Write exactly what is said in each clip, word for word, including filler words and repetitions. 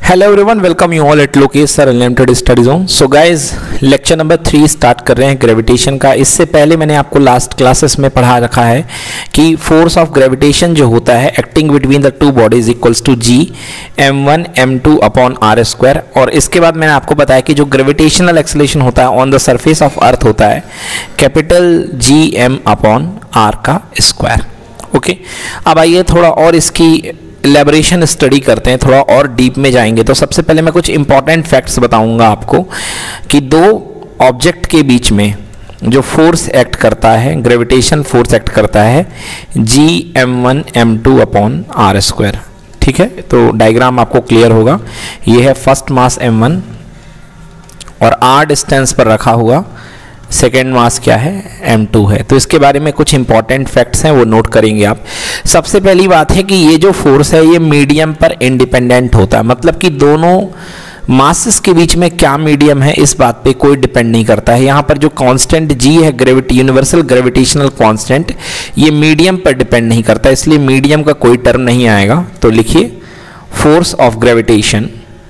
Hello everyone, welcome you all at Lokesh sir unlimited study zone. So guys, lecture number three start कर रहे हैं gravitation का। इससे पहले मैंने आपको लास्ट क्लासेस में पढ़ा रखा है कि फोर्स ऑफ ग्रेविटेशन जो होता है acting between the two bodies equals to G M one M two upon R square. और इसके बाद मैंने आपको बताया कि जो ग्रेविटेशनल एक्सेलरेशन होता है on the surface of earth होता है capital G M upon R का स्क्वायर। ओके, अब आइए थोड़ा और इसकी इलेबोरेशन स्टडी करते हैं, थोड़ा और डीप में जाएंगे। तो सबसे पहले मैं कुछ इंपॉर्टेंट फैक्ट्स बताऊंगा आपको कि दो ऑब्जेक्ट के बीच में जो फोर्स एक्ट करता है, ग्रेविटेशन फोर्स एक्ट करता है G M one M two upon R square. ठीक है, तो डायग्राम आपको क्लियर होगा। ये है फर्स्ट मास एम वन और आर डिस्टेंस पर रखा हुआ सेकेंड मास क्या है एम टू है। तो इसके बारे में कुछ इंपॉर्टेंट फैक्ट्स हैं, वो नोट करेंगे आप। सबसे पहली बात है कि ये जो फोर्स है ये मीडियम पर इंडिपेंडेंट होता है, मतलब कि दोनों मासेस के बीच में क्या मीडियम है इस बात पे कोई डिपेंड नहीं करता है। यहाँ पर जो कांस्टेंट जी है, ग्रेविटी यूनिवर्सल ग्रेविटेशनल कांस्टेंट, ये मीडियम पर डिपेंड नहीं करता, इसलिए मीडियम का कोई टर्म नहीं आएगा। तो लिखिए force of gravitation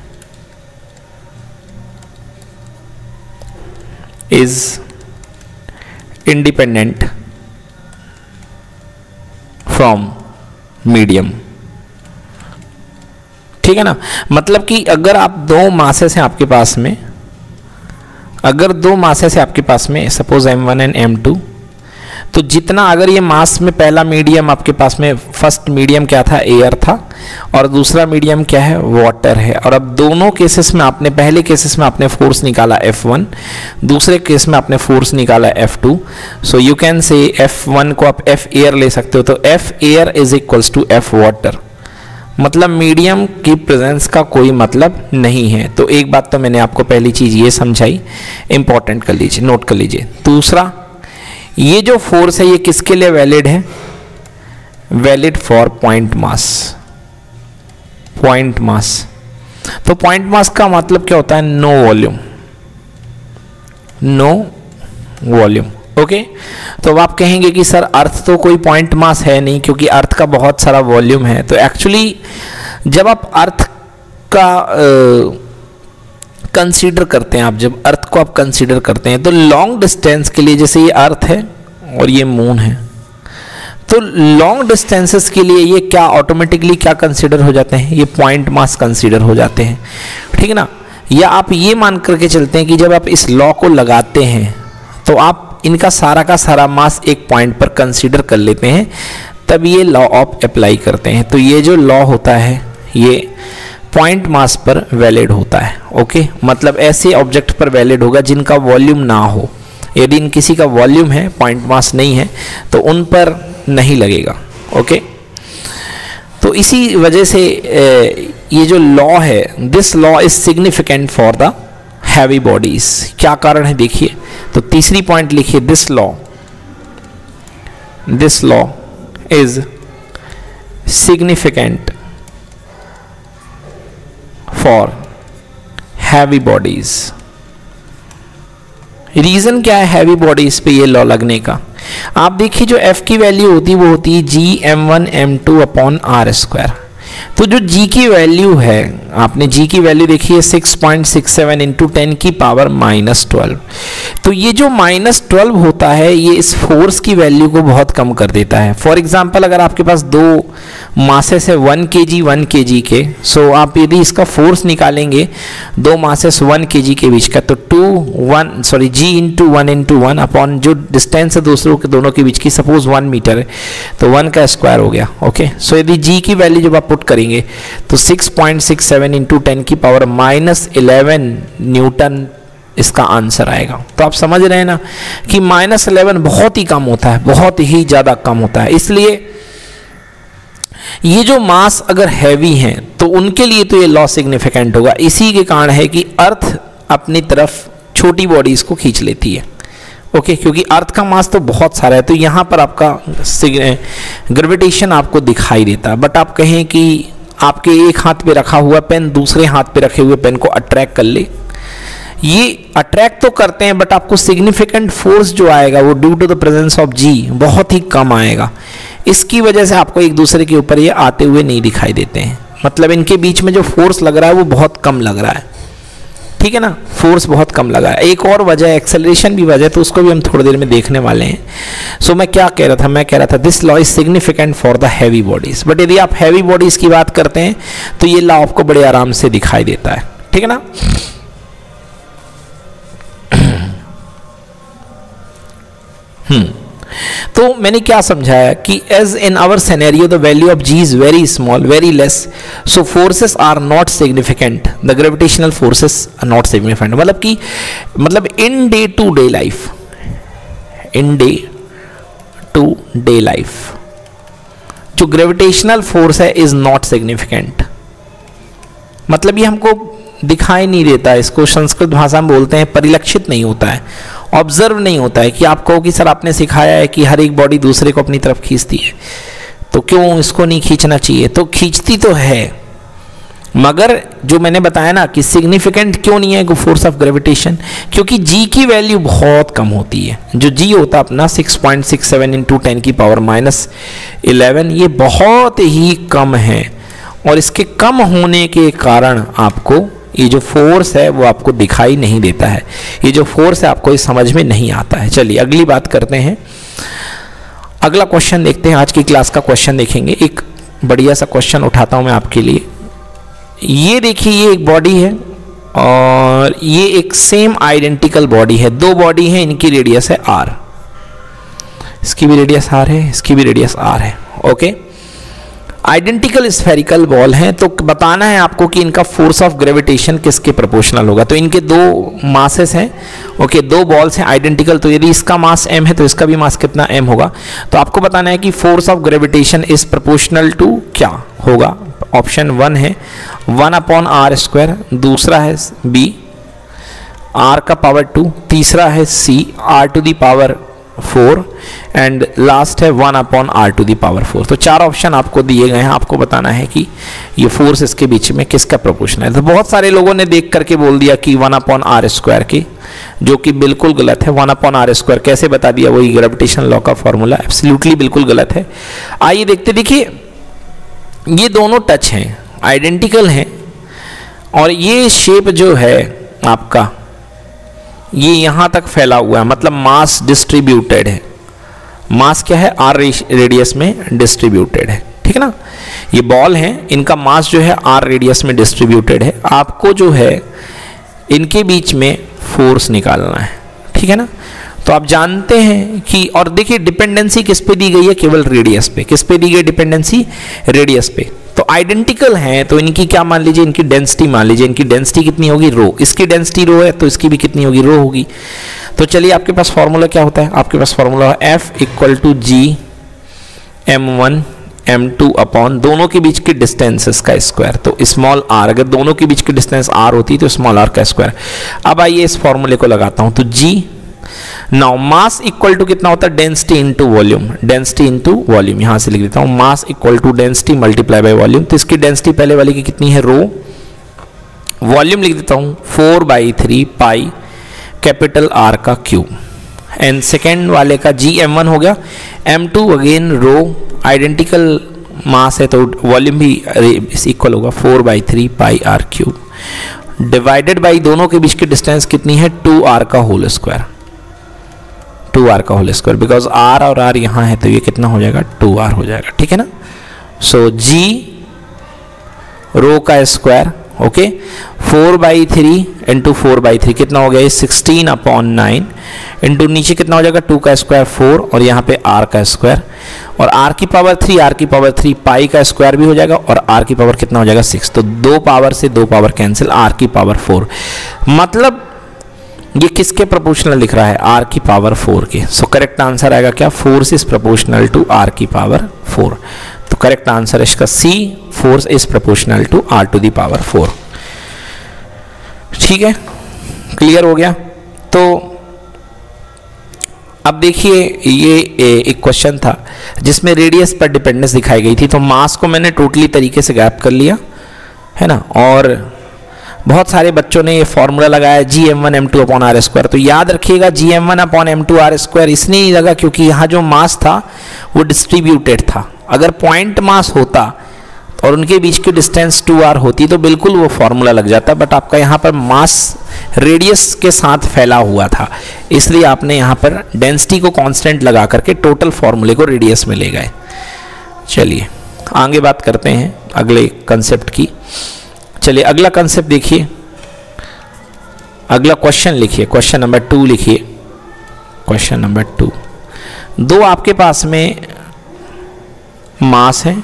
is independent from medium. ठीक है ना, मतलब कि अगर आप दो मासेस हैं आपके पास में, अगर दो मासेस हैं आपके पास में suppose M one and M two, तो जितना अगर ये मास में पहला मीडियम आपके पास में, फर्स्ट मीडियम क्या था एयर था और दूसरा मीडियम क्या है वाटर है। और अब दोनों केसेस में आपने, पहले केसेस में आपने फोर्स निकाला एफ वन, दूसरे केस में आपने फोर्स निकाला F two. So you can say F one को आप एफ एयर ले सकते हो, तो F air is equals to F water, मतलब मीडियम की प्रेजेंस का कोई मतलब नहीं है। तो एक बात तो मैंने आपको पहली चीज ये समझाई, इंपॉर्टेंट कर लीजिए, नोट कर लीजिए। दूसरा, ये जो फोर्स है ये किसके लिए वैलिड है? Valid for point mass. Point mass, तो पॉइंट मास का मतलब क्या होता है? No volume, no volume. Okay, तो अब आप कहेंगे कि सर अर्थ तो कोई पॉइंट मास है नहीं क्योंकि अर्थ का बहुत सारा वॉल्यूम है। तो एक्चुअली जब आप अर्थ का आ, कंसीडर करते हैं, आप जब अर्थ को आप कंसीडर करते हैं तो लॉन्ग डिस्टेंस के लिए, जैसे ये अर्थ है और ये मून है, तो लॉन्ग डिस्टेंसेस के लिए ये क्या ऑटोमेटिकली क्या कंसीडर हो जाते हैं? ये पॉइंट मास कंसीडर हो जाते हैं। ठीक है ना, या आप ये मान करके चलते हैं कि जब आप इस लॉ को लगाते हैं तो आप इनका सारा का सारा मास एक पॉइंट पर कंसीडर कर लेते हैं, तब ये लॉ ऑफ अप्लाई करते हैं। तो ये जो लॉ होता है ये पॉइंट मास पर वैलिड होता है। ओके, मतलब ऐसे ऑब्जेक्ट पर वैलिड होगा जिनका वॉल्यूम ना हो। यदि इन किसी का वॉल्यूम है, पॉइंट मास नहीं है, तो उन पर नहीं लगेगा। ओके, तो इसी वजह से ये जो लॉ है, this law is significant for the heavy bodies. क्या कारण है देखिए, तो तीसरी पॉइंट लिखिए, this law this law is significant for heavy bodies. Reason क्या है हैवी बॉडीज पे ये लॉ लगने का? आप देखिए जो एफ की वैल्यू होती है वो होती है G M one M two upon R square. तो जो जी की वैल्यू है, आपने जी की वैल्यू देखी है six point six seven into ten की पावर माइनस ट्वेल्व। तो ये जो माइनस ट्वेल्व होता है ये इस फोर्स की वैल्यू को बहुत कम कर देता है। फॉर एग्जांपल अगर आपके पास दो मासेस है वन के जी वन के जी के, सो आप यदि इसका फोर्स निकालेंगे दो मासेस वन के जी के बीच का, तो two one sorry G into one into one upon जो डिस्टेंस है दूसरों के दोनों के बीच की, सपोज वन मीटर है तो वन का स्क्वायर हो गया। ओके, सो यदि जी की वैल्यू जब आप पुट करेंगे तो six point six seven into ten की पावर माइनस इलेवन न्यूटन इसका आंसर आएगा। तो आप समझ रहे हैं ना कि माइनस इलेवन बहुत ही कम होता है, बहुत ही ज्यादा कम होता है। इसलिए ये जो मास अगर हैवी हैं तो उनके लिए तो ये लॉ सिग्निफिकेंट होगा। इसी के कारण है कि अर्थ अपनी तरफ छोटी बॉडीज को खींच लेती है। ओके, क्योंकि अर्थ का मास तो बहुत सारा है, तो यहां पर आपका ग्रेविटेशन आपको दिखाई देता है। बट आप कहें कि आपके एक हाथ पे रखा हुआ पेन दूसरे हाथ पे रखे हुए पेन को अट्रैक्ट कर ले, ये अट्रैक्ट तो करते हैं बट आपको सिग्निफिकेंट फोर्स जो आएगा वो due to the presence of G बहुत ही कम आएगा। इसकी वजह से आपको एक दूसरे के ऊपर ये आते हुए नहीं दिखाई देते हैं। मतलब इनके बीच में जो फोर्स लग रहा है वो बहुत कम लग रहा है, ठीक है ना, फोर्स बहुत कम लगा है। एक और वजह एक्सेलरेशन भी वजह, तो उसको भी हम थोड़ी देर में देखने वाले हैं। सो so, मैं क्या कह रहा था, मैं कह रहा था this law is significant for the heavy bodies, but यदि आप हैवी बॉडीज की बात करते हैं तो ये लॉ आपको बड़े आराम से दिखाई देता है, ठीक है ना। हम्म तो मैंने क्या समझाया कि as in our scenario the value of G is very small, very less, so forces are not significant, the gravitational forces are not significant. मतलब कि मतलब in day to day life, in day to day life जो gravitational force है is not significant, मतलब ये हमको दिखाई नहीं देता, इसको संस्कृत भाषा में बोलते हैं परिलक्षित नहीं होता है, ऑब्जर्व नहीं होता है कि आप कहो कि सर आपने सिखाया है कि हर एक बॉडी दूसरे को अपनी तरफ खींचती है, तो क्यों इसको नहीं खींचना चाहिए, तो खींचती तो है, मगर जो मैंने बताया ना कि सिग्निफिकेंट क्यों नहीं है फोर्स ऑफ ग्रेविटेशन, क्योंकि जी की वैल्यू बहुत कम होती है। जो जी होता है अपना six point six seven into ten की पावर माइनस इलेवन, ये बहुत ही कम है, और इसके कम होने के कारण आपको ये जो फोर्स है वो आपको दिखाई नहीं देता है, ये जो फोर्स है आपको ये समझ में नहीं आता है। चलिए अगली बात करते हैं, अगला क्वेश्चन देखते हैं, आज की क्लास का क्वेश्चन देखेंगे। एक बढ़िया सा क्वेश्चन उठाता हूं मैं आपके लिए। ये देखिए, ये एक बॉडी है और ये एक सेम आइडेंटिकल बॉडी है, दो बॉडी है, इनकी रेडियस है आर, इसकी भी रेडियस आर है, इसकी भी रेडियस आर है, ओके। आइडेंटिकल स्फेरिकल बॉल हैं, तो बताना है आपको कि इनका फोर्स ऑफ ग्रेविटेशन किसके प्रोपोर्शनल होगा। तो इनके दो मासेस हैं, ओके, दो बॉल्स हैं आइडेंटिकल, तो यदि इसका मास m है तो इसका भी मास कितना m होगा। तो आपको बताना है कि force of gravitation is proportional to क्या होगा। ऑप्शन वन है वन अपॉन आर स्क्वायर, दूसरा है बी आर का पावर टू, तीसरा है C R to the power four, and last है one upon R to the power four. तो चार ऑप्शन आपको दिए गए हैं, आपको बताना है कि ये फोर्स इसके बीच में किसका प्रोपोर्शनल है। तो बहुत सारे लोगों ने देख करके बोल दिया कि वन अपॉन आर स्क्वायर की, जो कि बिल्कुल गलत है। वन अपॉन आर स्क्वायर कैसे बता दिया, वही ग्रेविटेशन लॉ का फॉर्मूला, एब्सोल्युटली बिल्कुल गलत है। आइए देखते, देखिए ये दोनों टच हैं, आइडेंटिकल हैं, और ये शेप जो है आपका ये यहां तक फैला हुआ है, मतलब मास डिस्ट्रीब्यूटेड है, मास क्या है आर रेडियस में डिस्ट्रीब्यूटेड है, ठीक है ना। ये बॉल है, इनका मास जो है आर रेडियस में डिस्ट्रीब्यूटेड है। आपको जो है इनके बीच में फोर्स निकालना है, ठीक है ना। तो आप जानते हैं कि, और देखिए डिपेंडेंसी किस पे दी गई है, केवल रेडियस पे। किस पे दी गई डिपेंडेंसी, रेडियस पे। तो आइडेंटिकल हैं तो इनकी क्या मान लीजिए, इनकी डेंसिटी मान लीजिए, इनकी डेंसिटी कितनी होगी, रो। इसकी डेंसिटी रो है तो इसकी भी कितनी होगी, रो होगी। तो चलिए आपके पास फॉर्मूला क्या होता है, आपके पास फॉर्मूला है F equal to G M one M two upon दोनों के बीच की डिस्टेंसेस का स्क्वायर। तो स्मॉल आर, अगर दोनों के बीच की डिस्टेंस आर होती तो स्मॉल आर का स्क्वायर। अब आइए इस फॉर्मूले को लगाता हूं, तो जी नाउ मास इक्वल टू कितना होता है, density into volume, density into volume. यहां से लिख देता हूं mass equal to density multiply by volume. तो इसकी डेंसिटी पहले वाली की कितनी है, रो, वॉल्यूम लिख देता हूं four by three pi capital R का क्यूब, एंड सेकेंड वाले का जी एम वन हो गया, M two again rho, identical mass है तो वॉल्यूम भी इक्वल होगा four by three pi R cube, divided by दोनों के बीच की डिस्टेंस कितनी है, टू आर का होल स्क्वायर, टू आर का होल स्क्वायर, बिकॉज आर और आर यहाँ है तो ये कितना हो जाएगा, टू आर हो जाएगा, ठीक है ना। सो जी रो का square, okay, four by three into four by three कितना हो गया, सिक्सटीन अपॉन नाइन, इंटू नीचे कितना हो जाएगा, टू का स्क्वायर फोर, और यहाँ पे आर का स्क्वायर, और आर की पावर थ्री, आर की पावर थ्री, पाई का स्क्वायर भी हो जाएगा, और आर की पावर कितना हो जाएगा, सिक्स। तो दो पावर से दो पावर कैंसिल, आर की पावर फोर, मतलब ये किसके प्रोपोर्शनल लिख रहा है, आर की पावर फोर के। सो करेक्ट आंसर आएगा क्या, force is proportional to R की पावर फोर। तो करेक्ट आंसर इसका C, force is proportional to R to the power four. ठीक है, क्लियर हो गया। तो अब देखिए ये एक क्वेश्चन था जिसमें रेडियस पर डिपेंडेंस दिखाई गई थी, तो मास को मैंने टोटली तरीके से गैप कर लिया है ना, और बहुत सारे बच्चों ने ये फॉर्मूला लगाया G M one M two upon R square. तो याद रखिएगा G M one upon M two R square इसलिए नहीं लगा क्योंकि यहाँ जो मास था वो डिस्ट्रीब्यूटेड था। अगर पॉइंट मास होता और उनके बीच की डिस्टेंस टू आर होती तो बिल्कुल वो फॉर्मूला लग जाता, बट आपका यहाँ पर मास रेडियस के साथ फैला हुआ था, इसलिए आपने यहाँ पर डेंसिटी को कांस्टेंट लगा करके टोटल फॉर्मूले को रेडियस में ले गए। चलिए आगे बात करते हैं अगले कंसेप्ट की। चलिए अगला कंसेप्ट देखिए, अगला क्वेश्चन लिखिए, क्वेश्चन नंबर टू लिखिए। क्वेश्चन नंबर टू, दो आपके पास में मास है,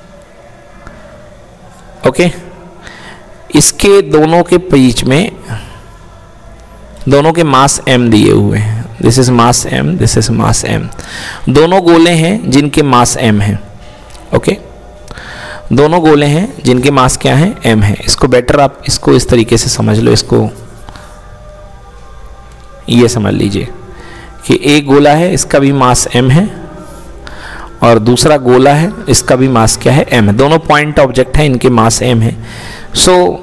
ओके, इसके दोनों के बीच में दोनों के मास m दिए हुए हैं। This is mass m, this is mass m। दोनों गोले हैं जिनके मास m है, ओके, दोनों गोले हैं जिनके मास क्या है, m है। इसको बेटर आप इसको इस तरीके से समझ लो, इसको ये समझ लीजिए कि एक गोला है, इसका भी मास m है, और दूसरा गोला है, इसका भी मास क्या है, m है। दोनों पॉइंट ऑब्जेक्ट है, इनके मास m है। सो so,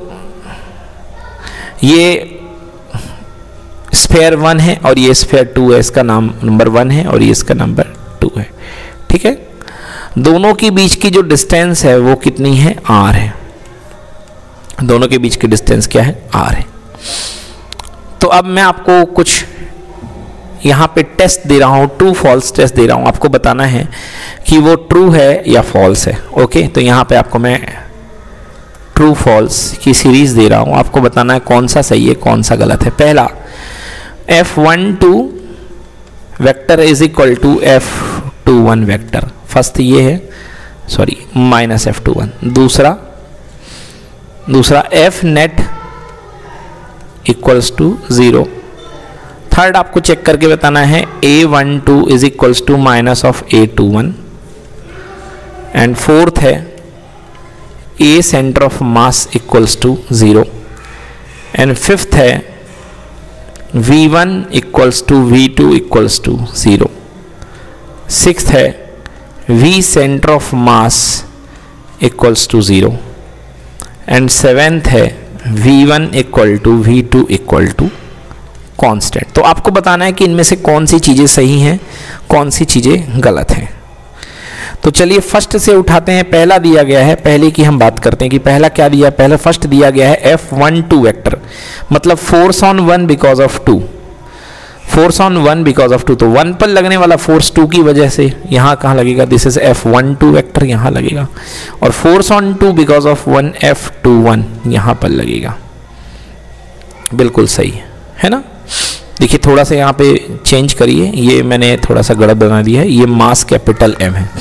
ये स्फेयर वन है और ये स्फेयर टू है, इसका नाम नंबर वन है और ये इसका नंबर टू है, ठीक है। दोनों के बीच की जो डिस्टेंस है वो कितनी है, r है। दोनों के बीच की डिस्टेंस क्या है, r है। तो अब मैं आपको कुछ यहाँ पे टेस्ट दे रहा हूँ, ट्रू फॉल्स टेस्ट दे रहा हूँ, आपको बताना है कि वो ट्रू है या फॉल्स है, ओके। तो यहाँ पे आपको मैं ट्रू फॉल्स की सीरीज दे रहा हूँ, आपको बताना है कौन सा सही है कौन सा गलत है। पहला, F one two vector is equal to F two one vector, first ये है, sorry minus F two one. दूसरा दूसरा F net equals to zero. Third आपको चेक करके बताना है A one two is equals to minus of A two one. And fourth है A centre of mass equals to zero. And fifth है V one equals to V two equals to zero. Sixth है V centre of mass equals to zero. And seventh है V one equal to V two equal to constant. तो आपको बताना है कि इनमें से कौन सी चीज़ें सही हैं कौन सी चीज़ें गलत हैं। तो चलिए फर्स्ट से उठाते हैं। पहला दिया गया है, पहले की हम बात करते हैं कि पहला क्या दिया। पहला फर्स्ट दिया गया है एफ वन टू वेक्टर, मतलब force on one because of two, force on one because of two. तो वन पर लगने वाला फोर्स टू की वजह से यहाँ कहाँ लगेगा, this is F one two vector, यहाँ लगेगा। और force on two because of one, F two one यहाँ पर लगेगा। बिल्कुल सही है ना। देखिए थोड़ा सा यहाँ पे चेंज करिए, ये मैंने थोड़ा सा गलत बना दिया है। ये मास कैपिटल एम है,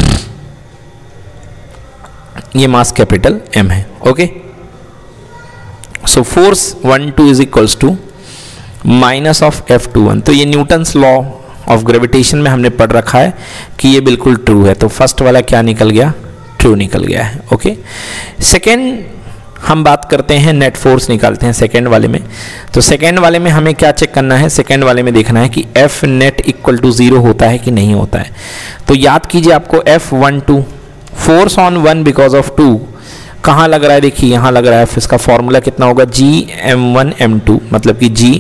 ये मास कैपिटल एम है, okay. So force one two is equals to minus of F two one. तो ये न्यूटन्स लॉ ऑफ ग्रेविटेशन में हमने पढ़ रखा है कि ये बिल्कुल ट्रू है। तो फर्स्ट वाला क्या निकल गया, ट्रू निकल गया है, ओके। सेकेंड हम बात करते हैं, नेट फोर्स निकालते हैं सेकेंड वाले में। तो सेकेंड वाले में हमें क्या चेक करना है, सेकेंड वाले में देखना है कि F net equal to zero होता है कि नहीं होता है। तो याद कीजिए आपको F one two, force on one because of two कहाँ लग रहा है, देखिए यहाँ लग रहा है। इसका फॉर्मूला कितना होगा, G M one M two, मतलब कि जी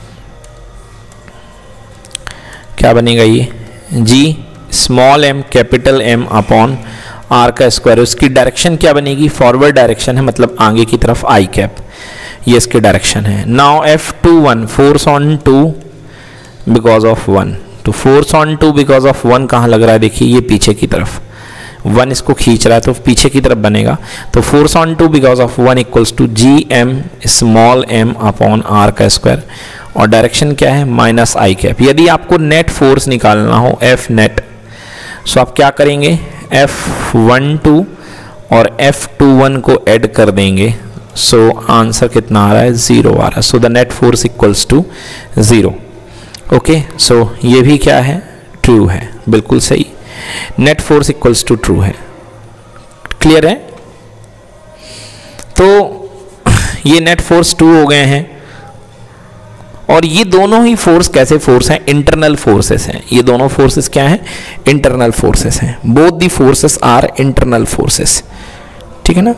क्या बनेगा, ये G small M capital M upon R का स्क्वायर। उसकी डायरेक्शन क्या बनेगी, फॉरवर्ड डायरेक्शन है, मतलब आगे की तरफ आई कैप, ये इसकी डायरेक्शन है। Now F two one, force on two because of one. तो force on two because of one कहाँ लग रहा है, देखिए ये पीछे की तरफ, वन इसको खींच रहा है तो पीछे की तरफ बनेगा। तो force on two because of one equals to G M small M upon R का स्क्वायर। और डायरेक्शन क्या है, माइनस आई कैप। यदि आपको नेट फोर्स निकालना हो, एफ नेट, सो आप क्या करेंगे, एफ वन टू और एफ टू वन को ऐड कर देंगे। सो आंसर कितना आ रहा है, जीरो आ रहा है। So the net force equals to zero, okay. So ये भी क्या है, ट्रू है, बिल्कुल सही। Net force equals to true है, क्लियर है। तो ये नेट फोर्स टू हो गए हैं। और ये दोनों ही फोर्स कैसे फोर्स हैं, इंटरनल फोर्सेस हैं। ये दोनों फोर्सेस क्या हैं, इंटरनल फोर्सेस हैं। Both the forces are internal forces, ठीक है ना।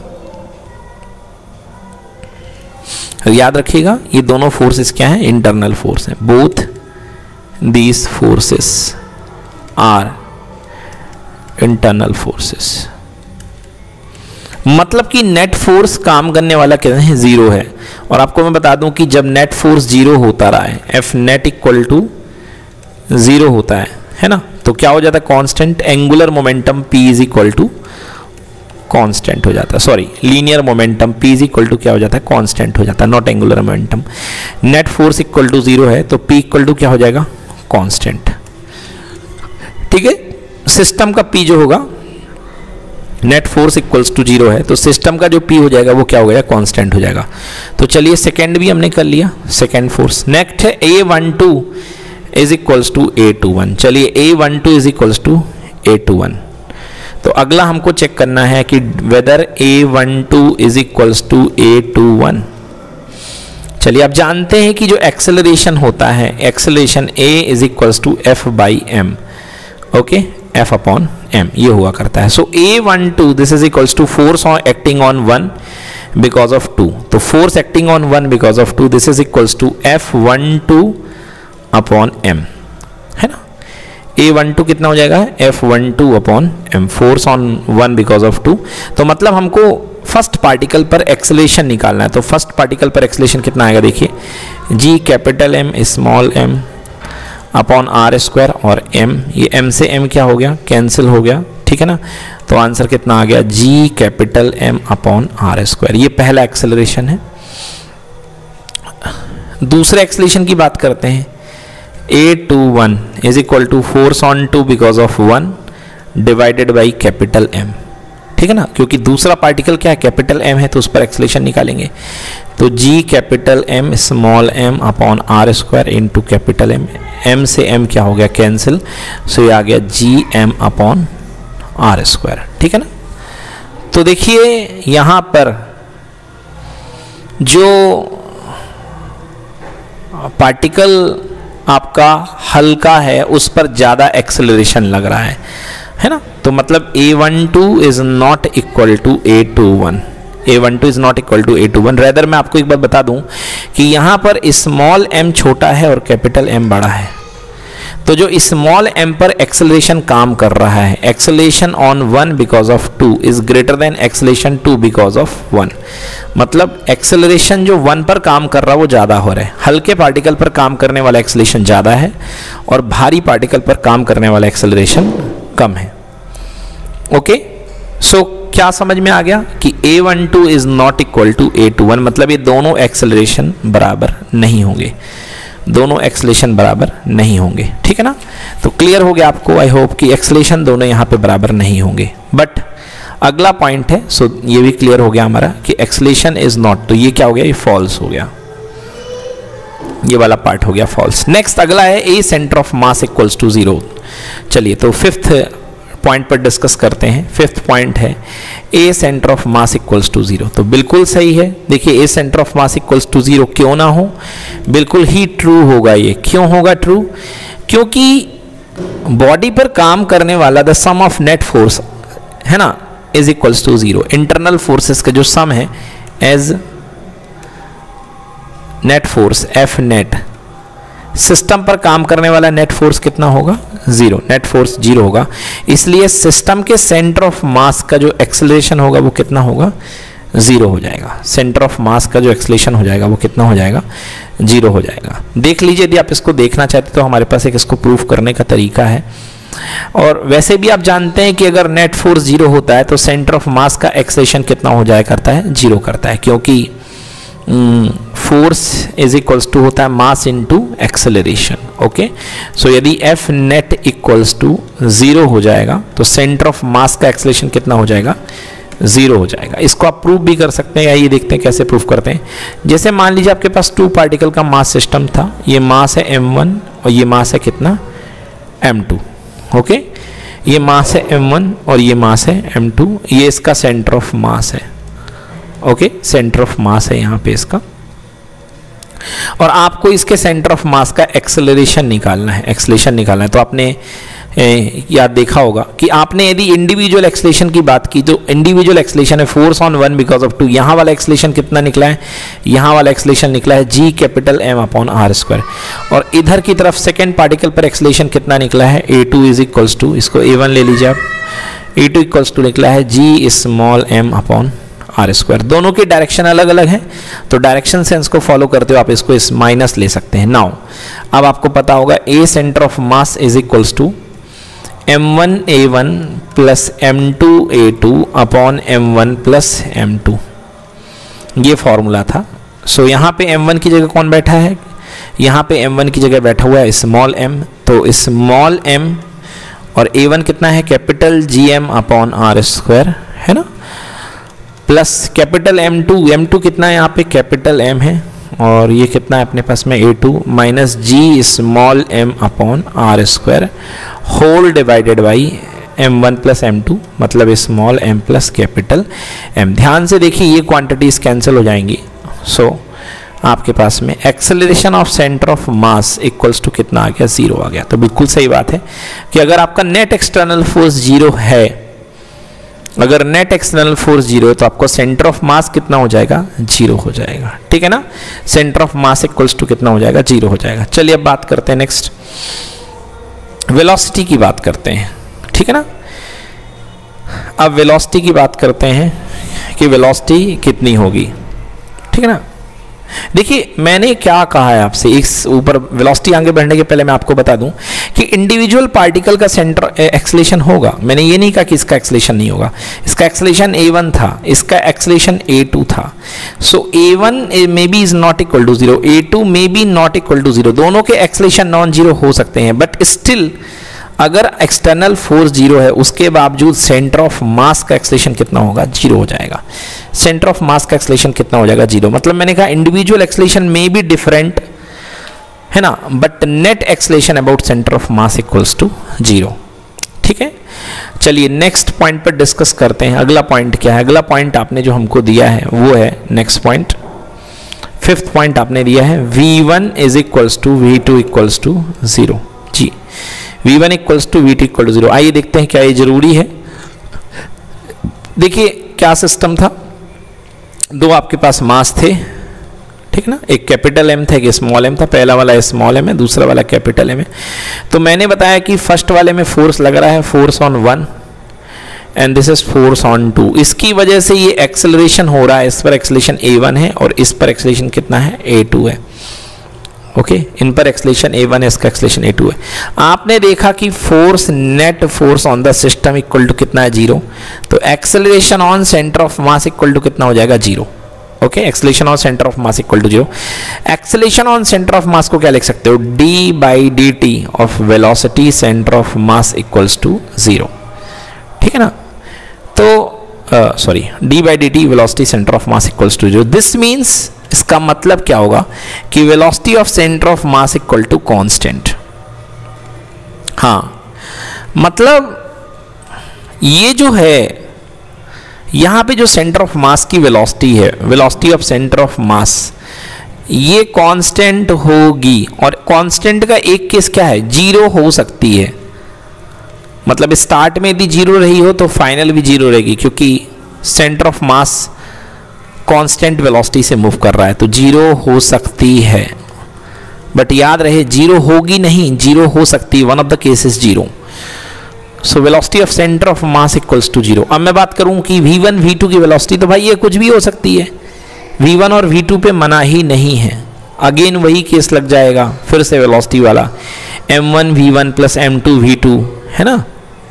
याद रखिएगा ये दोनों फोर्सेस क्या हैं, इंटरनल फोर्स हैं। Both these forces are internal forces. मतलब कि नेट फोर्स काम करने वाला कितना है, जीरो है। और आपको मैं बता दूं कि जब नेट फोर्स जीरो होता रहा है, F net equal to zero होता है है ना, तो क्या हो जाता है, constant angular momentum p is equal to constant हो जाता है, sorry linear momentum p is equal to क्या हो जाता है, कांस्टेंट हो जाता है, not angular momentum. Net force equal to zero है तो p इक्वल टू क्या हो जाएगा, कांस्टेंट। ठीक है, सिस्टम का p जो होगा, net force equals to zero है तो सिस्टम का जो p हो जाएगा वो क्या हो गया, कांस्टेंट हो जाएगा। तो चलिए सेकेंड भी हमने कर लिया, सेकेंड फोर्स। नेक्स्ट है A one two is equals to A two one. चलिए A one two is equals to A two one. तो अगला हमको चेक करना है कि whether A one two is equals to A two one. चलिए आप जानते हैं कि जो एक्सेलरेशन होता है, acceleration a is equals to F by M, okay, F upon M ये हुआ करता है। So A one two this is equals to force on acting on one because of two, तो force acting on one because of two this is equals to F one two upon M, है ना। A one two कितना हो जाएगा, F one two upon M, force on one because of two. तो मतलब हमको first particle पर acceleration निकालना है, तो फर्स्ट पार्टिकल पर एक्सेलरेशन कितना आएगा, देखिए G capital M small M upon R square, और m, ये m से m क्या हो गया, कैंसिल हो गया, ठीक है ना। तो आंसर कितना आ गया, g capital m upon R square. ये पहला एक्सेलरेशन है। दूसरे एक्सेलरेशन की बात करते हैं, A two one is equal to force on two because of one divided by capital m, ठीक है ना, क्योंकि दूसरा पार्टिकल क्या है, कैपिटल m है, तो उस पर एक्सेलरेशन निकालेंगे। तो g capital m small m upon R square into capital m, m से m क्या हो गया, कैंसिल, सो ये आ गया G M upon R square, ठीक है ना। तो देखिए यहां पर जो पार्टिकल आपका हल्का है उस पर ज्यादा एक्सेलरेशन लग रहा है, है ना। तो मतलब A one two is not equal to A two one, A one two is not equal to A two one. Rather मैं आपको एक बात बता दूं कि यहां पर स्मॉल m छोटा है और कैपिटल M बड़ा है, तो जो स्मॉल m पर एक्सेलरेशन काम कर रहा है, acceleration on one because of two is greater than acceleration two because of one. मतलब एक्सेलरेशन जो वन पर काम कर रहा है वो ज्यादा हो रहा है, हल्के पार्टिकल पर काम करने वाला एक्सेलरेशन ज्यादा है और भारी पार्टिकल पर काम करने वाला एक्सेलरेशन कम है। ओके, सो क्या समझ में आ गया कि A one two is not equal to A two one, मतलब ये दोनों एक्सेलरेशन बराबर नहीं होंगे, दोनों एक्सेलरेशन बराबर नहीं होंगे, ठीक है ना। तो क्लियर हो गया आपको, आई होप कि एक्सेलरेशन दोनों यहाँ पे बराबर नहीं होंगे। बट अगला पॉइंट है, सो ये भी क्लियर हो गया हमारा कि एक्सेलरेशन इज नॉट, तो ये क्या हो गया, ये फॉल्स हो गया, ये वाला पार्ट हो गया फॉल्स। नेक्स्ट अगला है A centre of mass equals to zero. चलिए तो फिफ्थ पॉइंट पर डिस्कस करते हैं। फिफ्थ पॉइंट है A centre of mass equals to zero. तो बिल्कुल सही है, देखिए A centre of mass equals to zero क्यों ना हो, बिल्कुल ही ट्रू होगा। ये क्यों होगा ट्रू, क्योंकि बॉडी पर काम करने वाला the sum of net force है ना is equals to zero. Internal forces का जो सम है as net force F net, system पर काम करने वाला नेट फोर्स कितना होगा, जीरो, नेट फोर्स जीरो होगा। इसलिए सिस्टम के सेंटर ऑफ मास का जो एक्सेलरेशन होगा वो कितना होगा, जीरो हो जाएगा। सेंटर ऑफ मास का जो एक्सेलरेशन हो जाएगा वो कितना हो जाएगा, जीरो हो जाएगा। देख लीजिए, यदि आप इसको देखना चाहते तो हमारे पास एक इसको प्रूफ करने का तरीका है। और वैसे भी आप जानते हैं कि अगर नेट फोर्स जीरो होता है तो सेंटर ऑफ मास का एक्सेलरेशन कितना हो जाया करता है, जीरो करता है, क्योंकि फोर्स इज इक्वल्स टू होता है mass into acceleration. Okay, so यदि F net equals to zero हो जाएगा तो सेंटर ऑफ मास का एक्सेलरेशन कितना हो जाएगा, जीरो हो जाएगा। इसको आप प्रूफ भी कर सकते हैं, या ये देखते हैं कैसे प्रूफ करते हैं। जैसे मान लीजिए आपके पास टू पार्टिकल का मास सिस्टम था, ये मास है एम वन और ये मास है कितना, एम टू। ओके, ये मास है एम वन और ये मास है एम टू, ये इसका सेंटर ऑफ मास है। ओके, सेंटर ऑफ मास है यहाँ पे इसका, और आपको इसके सेंटर ऑफ मास का एक्सेलरेशन निकालना है, एक्सेलरेशन निकालना है। तो आपने ए, याद देखा होगा कि आपने यदि इंडिविजुअल एक्सेलरेशन की बात की तो इंडिविजुअल एक्सेलरेशन है force on one because of two. यहाँ वाला एक्सेलरेशन कितना निकला है, यहाँ वाला एक्सेलरेशन निकला है G capital M upon R square, और इधर की तरफ सेकेंड पार्टिकल पर एक्सेलरेशन कितना निकला है, A two is equals to, इसको ए वन ले लीजिए आप, ई टू इक्वल्स टू निकला है G small M upon R square. दोनों की डायरेक्शन अलग अलग है, तो डायरेक्शन सेंस को फॉलो करते हुए आप इसको इस माइनस ले सकते हैं। नाउ अब आपको पता होगा A centre of mass is equals to M one A one plus M two A two upon M one plus M two, ये फॉर्मूला था। सो so, यहाँ पे एम वन की जगह कौन बैठा है, यहाँ पे एम वन की जगह बैठा हुआ है स्मॉल m, तो स्मॉल m और ए वन कितना है capital G M upon R square है ना, plus capital M two, M two कितना है यहाँ पे कैपिटल m है, और ये कितना है अपने पास में A two minus G small m upon R square whole divided by M one plus M two, मतलब small m plus capital m। ध्यान से देखिए ये क्वांटिटीज कैंसिल हो जाएंगी। सो so, आपके पास में acceleration of centre of mass equals to कितना आ गया, जीरो आ गया। तो बिल्कुल सही बात है कि अगर आपका नेट एक्सटर्नल फोर्स जीरो है, अगर नेट एक्सटर्नल फोर्स जीरो है तो आपको सेंटर ऑफ मास कितना हो जाएगा, जीरो हो जाएगा। ठीक है ना, centre of mass equals to कितना हो जाएगा, जीरो हो जाएगा। चलिए अब बात करते हैं नेक्स्ट वेलोसिटी की बात करते हैं। ठीक है ना, अब वेलोसिटी की बात करते हैं कि वेलोसिटी कितनी होगी। ठीक है ना, देखिए मैंने क्या कहा है आपसे, इस ऊपर वेलोसिटी आगे बढ़ने के पहले मैं आपको बता दूं कि इंडिविजुअल पार्टिकल का सेंटर एक्सेलेरेशन होगा। मैंने ये नहीं कहा कि इसका एक्सेलेरेशन नहीं होगा, इसका एक्सेलेरेशन ए वन था, इसका एक्सेलेरेशन ए टू था। So A one may be is not equal to zero, A two may be not equal to zero, दोनों के एक्सेलेरेशन नॉन जीरो हो सकते हैं, बट स्टिल अगर एक्सटर्नल फोर्स जीरो है उसके बावजूद सेंटर ऑफ मास का एक्सेलेरेशन कितना होगा, जीरो हो जाएगा। सेंटर ऑफ मास का एक्सेलेरेशन कितना हो जाएगा, जीरो। मतलब मैंने कहा individual acceleration may be different है ना, but net acceleration about centre of mass equals to zero. ठीक है, चलिए नेक्स्ट पॉइंट पर डिस्कस करते हैं। अगला पॉइंट क्या है, अगला पॉइंट आपने जो हमको दिया है वो है नेक्स्ट पॉइंट, फिफ्थ पॉइंट आपने दिया है V one is equals to V two equals to zero. जी, V one equals to V two equal to zero. आइए देखते हैं क्या ये जरूरी है। देखिए क्या सिस्टम था, दो आपके पास मास थे, ठीक ना, एक कैपिटल एम था, एक स्मॉल एम था। पहला वाला स्मॉल एम है, दूसरा वाला कैपिटल एम है। तो मैंने बताया कि फर्स्ट वाले में फोर्स लग रहा है, force on one and this is force on two. इसकी वजह से ये एक्सेलरेशन हो रहा है, इस पर एक्सेलरेशन ए वन है और इस पर एक्सेलरेशन कितना है, ए टू है। ओके okay, इन पर एक्सेलरेशन ए वन है, इसका एक्सेलरेशन ए टू है। आपने देखा कि force, net force on the system equal to कितना है, जीरो। तो acceleration on centre of mass equal to कितना हो जाएगा, zero. Okay, acceleration on centre of mass equal to zero. Acceleration on centre of mass को क्या लिख सकते हो, D by D T of velocity centre of mass equals to zero. ठीक है ना, तो sorry D by D T velocity centre of mass equals to zero. This means, इसका मतलब क्या होगा कि velocity of centre of mass equal to constant. हाँ, मतलब ये जो है यहां पे जो सेंटर ऑफ मास की वेलोसिटी है, velocity of centre of mass, ये कांस्टेंट होगी। और कांस्टेंट का एक केस क्या है, जीरो हो सकती है। मतलब स्टार्ट में यदि जीरो रही हो तो फाइनल भी जीरो रहेगी, क्योंकि centre of mass constant velocity से मूव कर रहा है, तो जीरो हो सकती है। बट याद रहे जीरो होगी नहीं, जीरो हो सकती है, one of the cases zero. So velocity of centre of mass equals to zero. अब मैं बात करूं कि वी वन वी टू की वेलोसिटी, तो भाई ये कुछ भी हो सकती है, वी वन और वी टू पे मना ही नहीं है। अगेन वही केस लग जाएगा फिर से वेलोसिटी वाला, M one V one plus M two V two, है ना।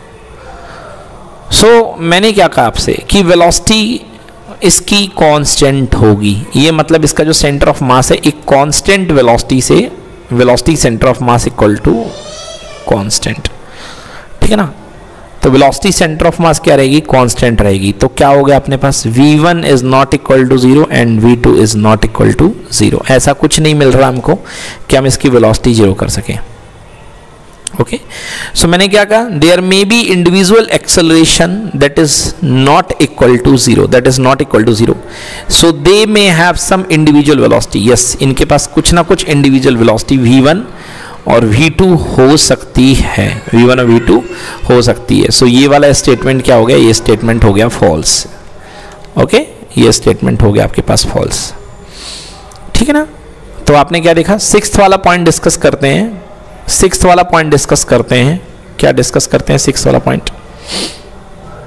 सो so, मैंने क्या कहा आपसे कि वेलोसिटी इसकी कांस्टेंट होगी। ये मतलब इसका जो सेंटर ऑफ मास है एक कांस्टेंट वेलोसिटी से, velocity centre of mass equal to constant. ठीक है ना, तो वेलोसिटी सेंटर ऑफ मास क्या रहेगी, कांस्टेंट रहेगी। तो क्या हो गया अपने पास, V one is not equal to zero and V two is not equal to zero. ऐसा कुछ नहीं मिल रहा हमको कि हम इसकी वेलोसिटी जीरो कर सकें। ओके, सो मैंने क्या कहा, there may be individual acceleration that is not equal to zero, that is not equal to zero. So they may have some individual velocity. Yes, इनके पास कुछ ना कुछ इंडिविजुअल वेलोसिटी वी वन और वी टू हो सकती है, V one और वी टू हो सकती है। सो so, ये वाला स्टेटमेंट क्या हो गया, ये स्टेटमेंट हो गया फॉल्स। ओके, ये स्टेटमेंट हो गया आपके पास फॉल्स। ठीक है ना, तो आपने क्या देखा, सिक्स्थ वाला पॉइंट डिस्कस करते हैं। सिक्स्थ वाला पॉइंट डिस्कस करते हैं, क्या डिस्कस करते हैं सिक्स्थ वाला पॉइंट।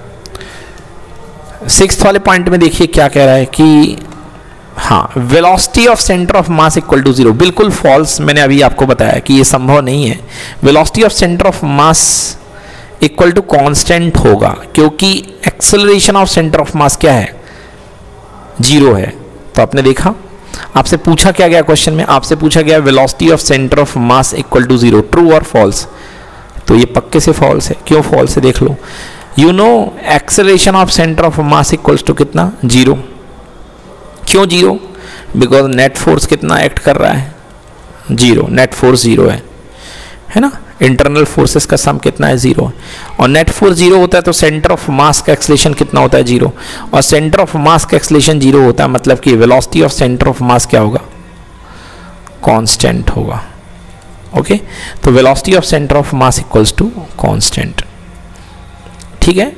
सिक्स्थ वाले पॉइंट में देखिए क्या कह रहा है कि हाँ, velocity of centre of mass equal to zero, बिल्कुल फॉल्स। मैंने अभी आपको बताया कि ये संभव नहीं है। Velocity of centre of mass equal to constant होगा, क्योंकि acceleration of centre of mass क्या है, जीरो है। तो आपने देखा, आपसे पूछा क्या गया क्वेश्चन में, आपसे पूछा गया velocity of centre of mass equal to zero, true और फॉल्स। तो ये पक्के से फॉल्स है। क्यों फॉल्स है देख लो। You know acceleration of centre of mass equals to कितना, जीरो। क्यों जीरो, बिकॉज नेट फोर्स कितना एक्ट कर रहा है, जीरो। नेट फोर्स जीरो है, है ना। इंटरनल फोर्सेस का सम कितना है, जीरो। और नेट फोर्स जीरो होता है तो सेंटर ऑफ मास का एक्सेलरेशन कितना होता है, जीरो। और सेंटर ऑफ मास का एक्सेलरेशन जीरो होता है, मतलब कि velocity of centre of mass क्या होगा, कांस्टेंट होगा। ओके, तो velocity of centre of mass equals to constant. ठीक है,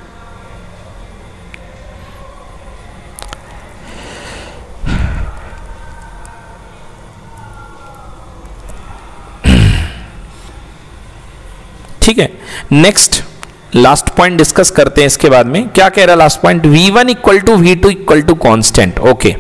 ठीक है। नेक्स्ट लास्ट पॉइंट डिस्कस करते हैं। इसके बाद में क्या कह रहा है last point, V one equal to V two equal to constant. Okay,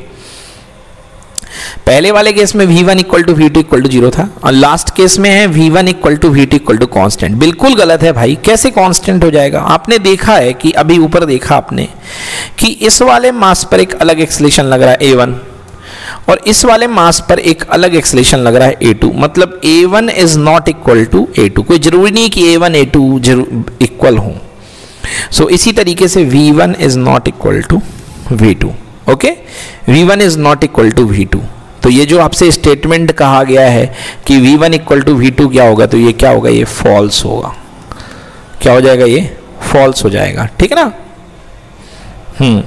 पहले वाले केस में V one equal to V two equal to zero था, और लास्ट केस में है V one equal to V two equal to constant. बिल्कुल गलत है भाई, कैसे कॉन्स्टेंट हो जाएगा। आपने देखा है कि अभी ऊपर देखा आपने कि इस वाले मास पर एक अलग एक्सेलरेशन लग रहा है ए वन, और इस वाले मास पर एक अलग एक्सेलरेशन लग रहा है ए टू, मतलब A one is not equal to A two. कोई जरूरी नहीं कि A one A two equal हो। सो इसी तरीके से V one is not equal to V two. Okay, V one is not equal to V two. तो ये जो आपसे स्टेटमेंट कहा गया है कि V one equal to V two क्या होगा, तो ये क्या होगा, ये फॉल्स होगा। क्या हो जाएगा, ये फॉल्स हो जाएगा। ठीक है ना। हम्म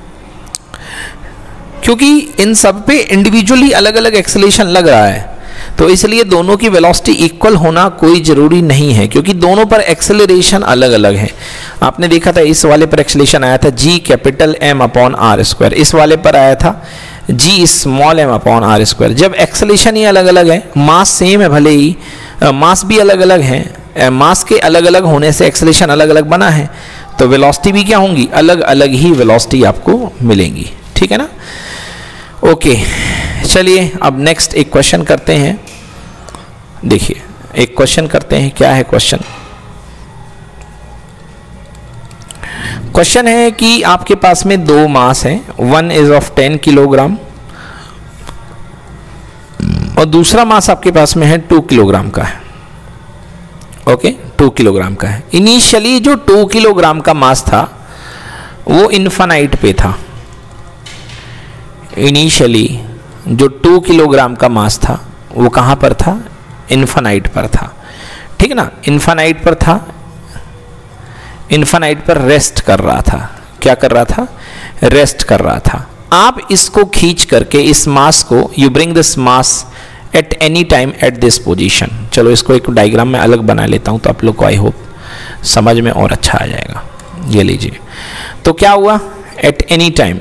क्योंकि इन सब पे इंडिविजुअली अलग अलग एक्सेलरेशन लग रहा है, तो इसलिए दोनों की वेलोसिटी इक्वल होना कोई जरूरी नहीं है, क्योंकि दोनों पर एक्सेलरेशन अलग अलग है। आपने देखा था इस वाले पर एक्सेलरेशन आया था G capital M upon R square, इस वाले पर आया था G small M upon R square. जब एक्सेलरेशन ही अलग अलग है, मास सेम है भले ही, मास भी अलग अलग है, मास के अलग अलग होने से एक्सेलरेशन अलग अलग बना है, तो वेलोसिटी भी क्या होंगी, अलग अलग ही वेलोसिटी आपको मिलेंगी। ठीक है ना। ओके, चलिए अब नेक्स्ट एक क्वेश्चन करते हैं। देखिए एक क्वेश्चन करते हैं, क्या है क्वेश्चन। क्वेश्चन है कि आपके पास में दो मास हैं, one is of ten kilogram और दूसरा मास आपके पास में है टू किलोग्राम का है। ओके, टू किलोग्राम का है। इनिशियली जो टू किलोग्राम का मास था वो इन्फानाइट पे था। इनिशियली जो टू किलोग्राम का मास था वो कहाँ पर था, इन्फानाइट पर था। ठीक है ना, इन्फानाइट पर था, इन्फानाइट पर रेस्ट कर रहा था। क्या कर रहा था, रेस्ट कर रहा था। आप इसको खींच करके इस मास को, you bring this mass at any time at this position. चलो इसको एक डायग्राम में अलग बना लेता हूं तो आप लोग को आई होप समझ में और अच्छा आ जाएगा। ये लीजिए, तो क्या हुआ, एट एनी टाइम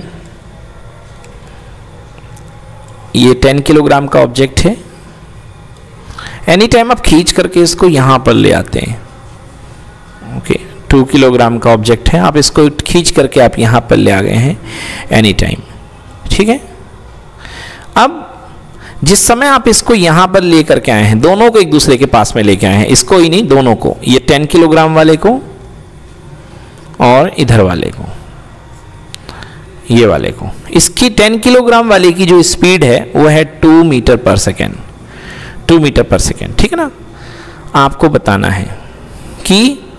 ये टेन किलोग्राम का ऑब्जेक्ट है, एनी टाइम आप खींच करके इसको यहां पर ले आते हैं। ओके, टू किलोग्राम का ऑब्जेक्ट है, आप इसको खींच करके आप यहां पर ले आ गए हैं एनी टाइम। ठीक है, अब जिस समय आप इसको यहां पर ले करके आए हैं, दोनों को एक दूसरे के पास में लेके आए हैं, इसको ही नहीं दोनों को, ये टेन किलोग्राम वाले को और इधर वाले को, ये वाले को। इसकी टेन किलोग्राम वाले की जो स्पीड है वो है two metre per second, two metre per second. ठीक है ना। आपको बताना है कि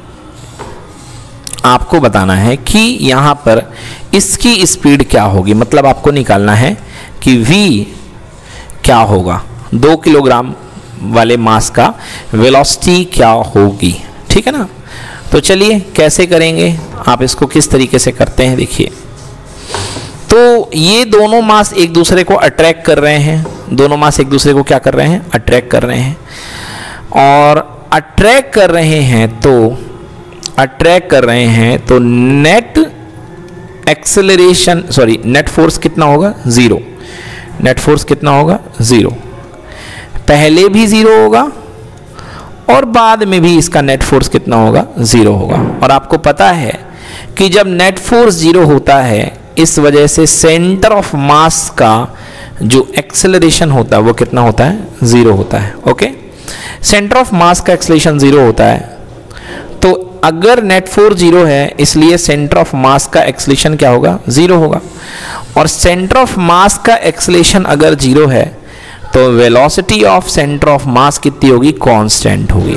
आपको बताना है कि यहां पर इसकी स्पीड क्या होगी, मतलब आपको निकालना है कि v क्या होगा, दो किलोग्राम वाले मास का वेलोसिटी क्या होगी। ठीक है ना। तो चलिए कैसे करेंगे, आप इसको किस तरीके से करते हैं देखिए। तो ये दोनों मास एक दूसरे को अट्रैक्ट कर रहे हैं, दोनों मास एक दूसरे को क्या कर रहे हैं, अट्रैक्ट कर रहे हैं। और अट्रैक्ट कर रहे हैं तो अट्रैक्ट कर रहे हैं तो net acceleration, sorry net force कितना होगा, जीरो। नेट फोर्स कितना होगा, जीरो। पहले भी जीरो होगा और बाद में भी इसका नेट फोर्स कितना होगा, जीरो होगा। और आपको पता है कि जब नेट फोर्स जीरो होता है इस वजह से सेंटर ऑफ मास का जो एक्सेलरेशन होता है वो कितना होता है, जीरो होता है। ओके, सेंटर ऑफ मास का एक्सेलरेशन जीरो होता है, तो अगर नेट फोर्स जीरो है इसलिए सेंटर ऑफ मास का एक्सेलरेशन क्या होगा, जीरो होगा। और सेंटर ऑफ मास का एक्सेलरेशन अगर जीरो है तो velocity of centre of mass कितनी होगी, कांस्टेंट होगी।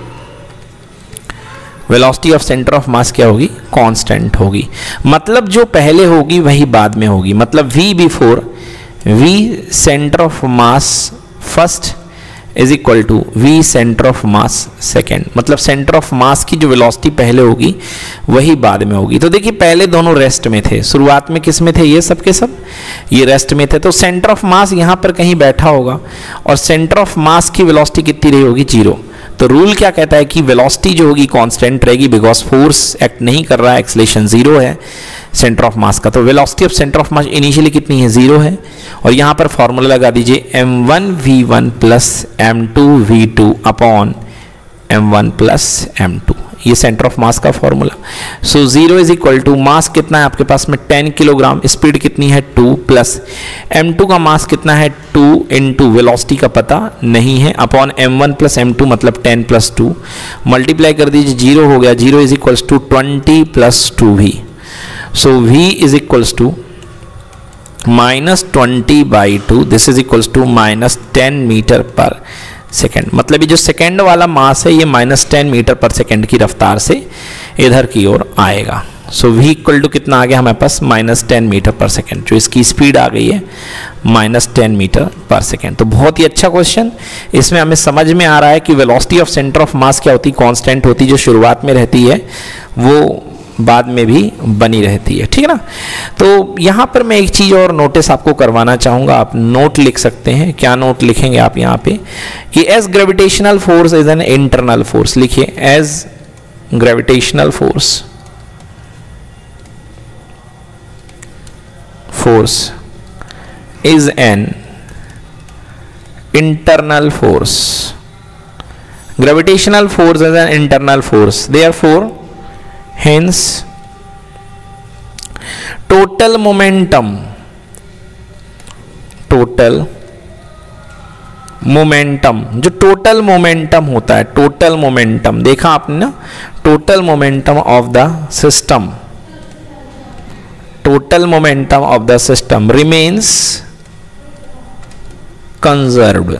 Velocity of centre of mass क्या होगी, कांस्टेंट होगी। मतलब जो पहले होगी वही बाद में होगी। मतलब v before v centre of mass first is equal to v centre of mass second. मतलब सेंटर ऑफ मास की जो वेलोसिटी पहले होगी वही बाद में होगी। तो देखिए पहले दोनों रेस्ट में थे, शुरुआत में किस में थे, ये सब के सब ये रेस्ट में थे, तो सेंटर ऑफ मास यहाँ पर कहीं बैठा होगा और सेंटर ऑफ मास की वेलोसिटी कितनी रही होगी, जीरो। तो रूल क्या कहता है कि वेलोसिटी जो होगी कांस्टेंट रहेगी, बिकॉज फोर्स एक्ट नहीं कर रहा है, एक्सेलरेशन जीरो है सेंटर ऑफ मास का। तो velocity of centre of mass initially कितनी है, जीरो है। और यहाँ पर फॉर्मूला लगा दीजिए M one V one plus M two V two upon M one plus M two, ये सेंटर ऑफ मास का formula. So zero is equal to mass कितना है आपके पास में टेन किलोग्राम, स्पीड कितनी है टू, प्लस एम टू का मास कितना है टू इंटू वेलोसिटी का पता नहीं है, upon M one plus M two मतलब टेन प्लस टू, मल्टीप्लाई कर दीजिए, जीरो हो गया, zero is equals to twenty plus two V. So v is equals to minus twenty by two, this is equals to minus ten metre per second. मतलब ये जो second वाला mass है ये minus ten metre per second की रफ्तार से इधर की ओर आएगा। सो v इक्वल टू कितना आ गया हमारे पास, minus ten metre per second, जो इसकी स्पीड आ गई है minus ten metre per second. तो बहुत ही अच्छा क्वेश्चन, इसमें हमें समझ में आ रहा है कि velocity of centre of mass क्या होती, कांस्टेंट होती, जो शुरुआत में रहती है वो बाद में भी बनी रहती है, ठीक है ना। तो यहाँ पर मैं एक चीज़ और नोटिस आपको करवाना चाहूँगा, आप नोट लिख सकते हैं। क्या नोट लिखेंगे आप यहाँ पे कि as gravitational force is an internal force, लिखिए as gravitational force force is an internal force. Gravitational force is an internal force, therefore hence total momentum total momentum जो टोटल मोमेंटम होता है, टोटल मोमेंटम देखा आपने ना, total momentum of the system, total momentum of the system remains conserved.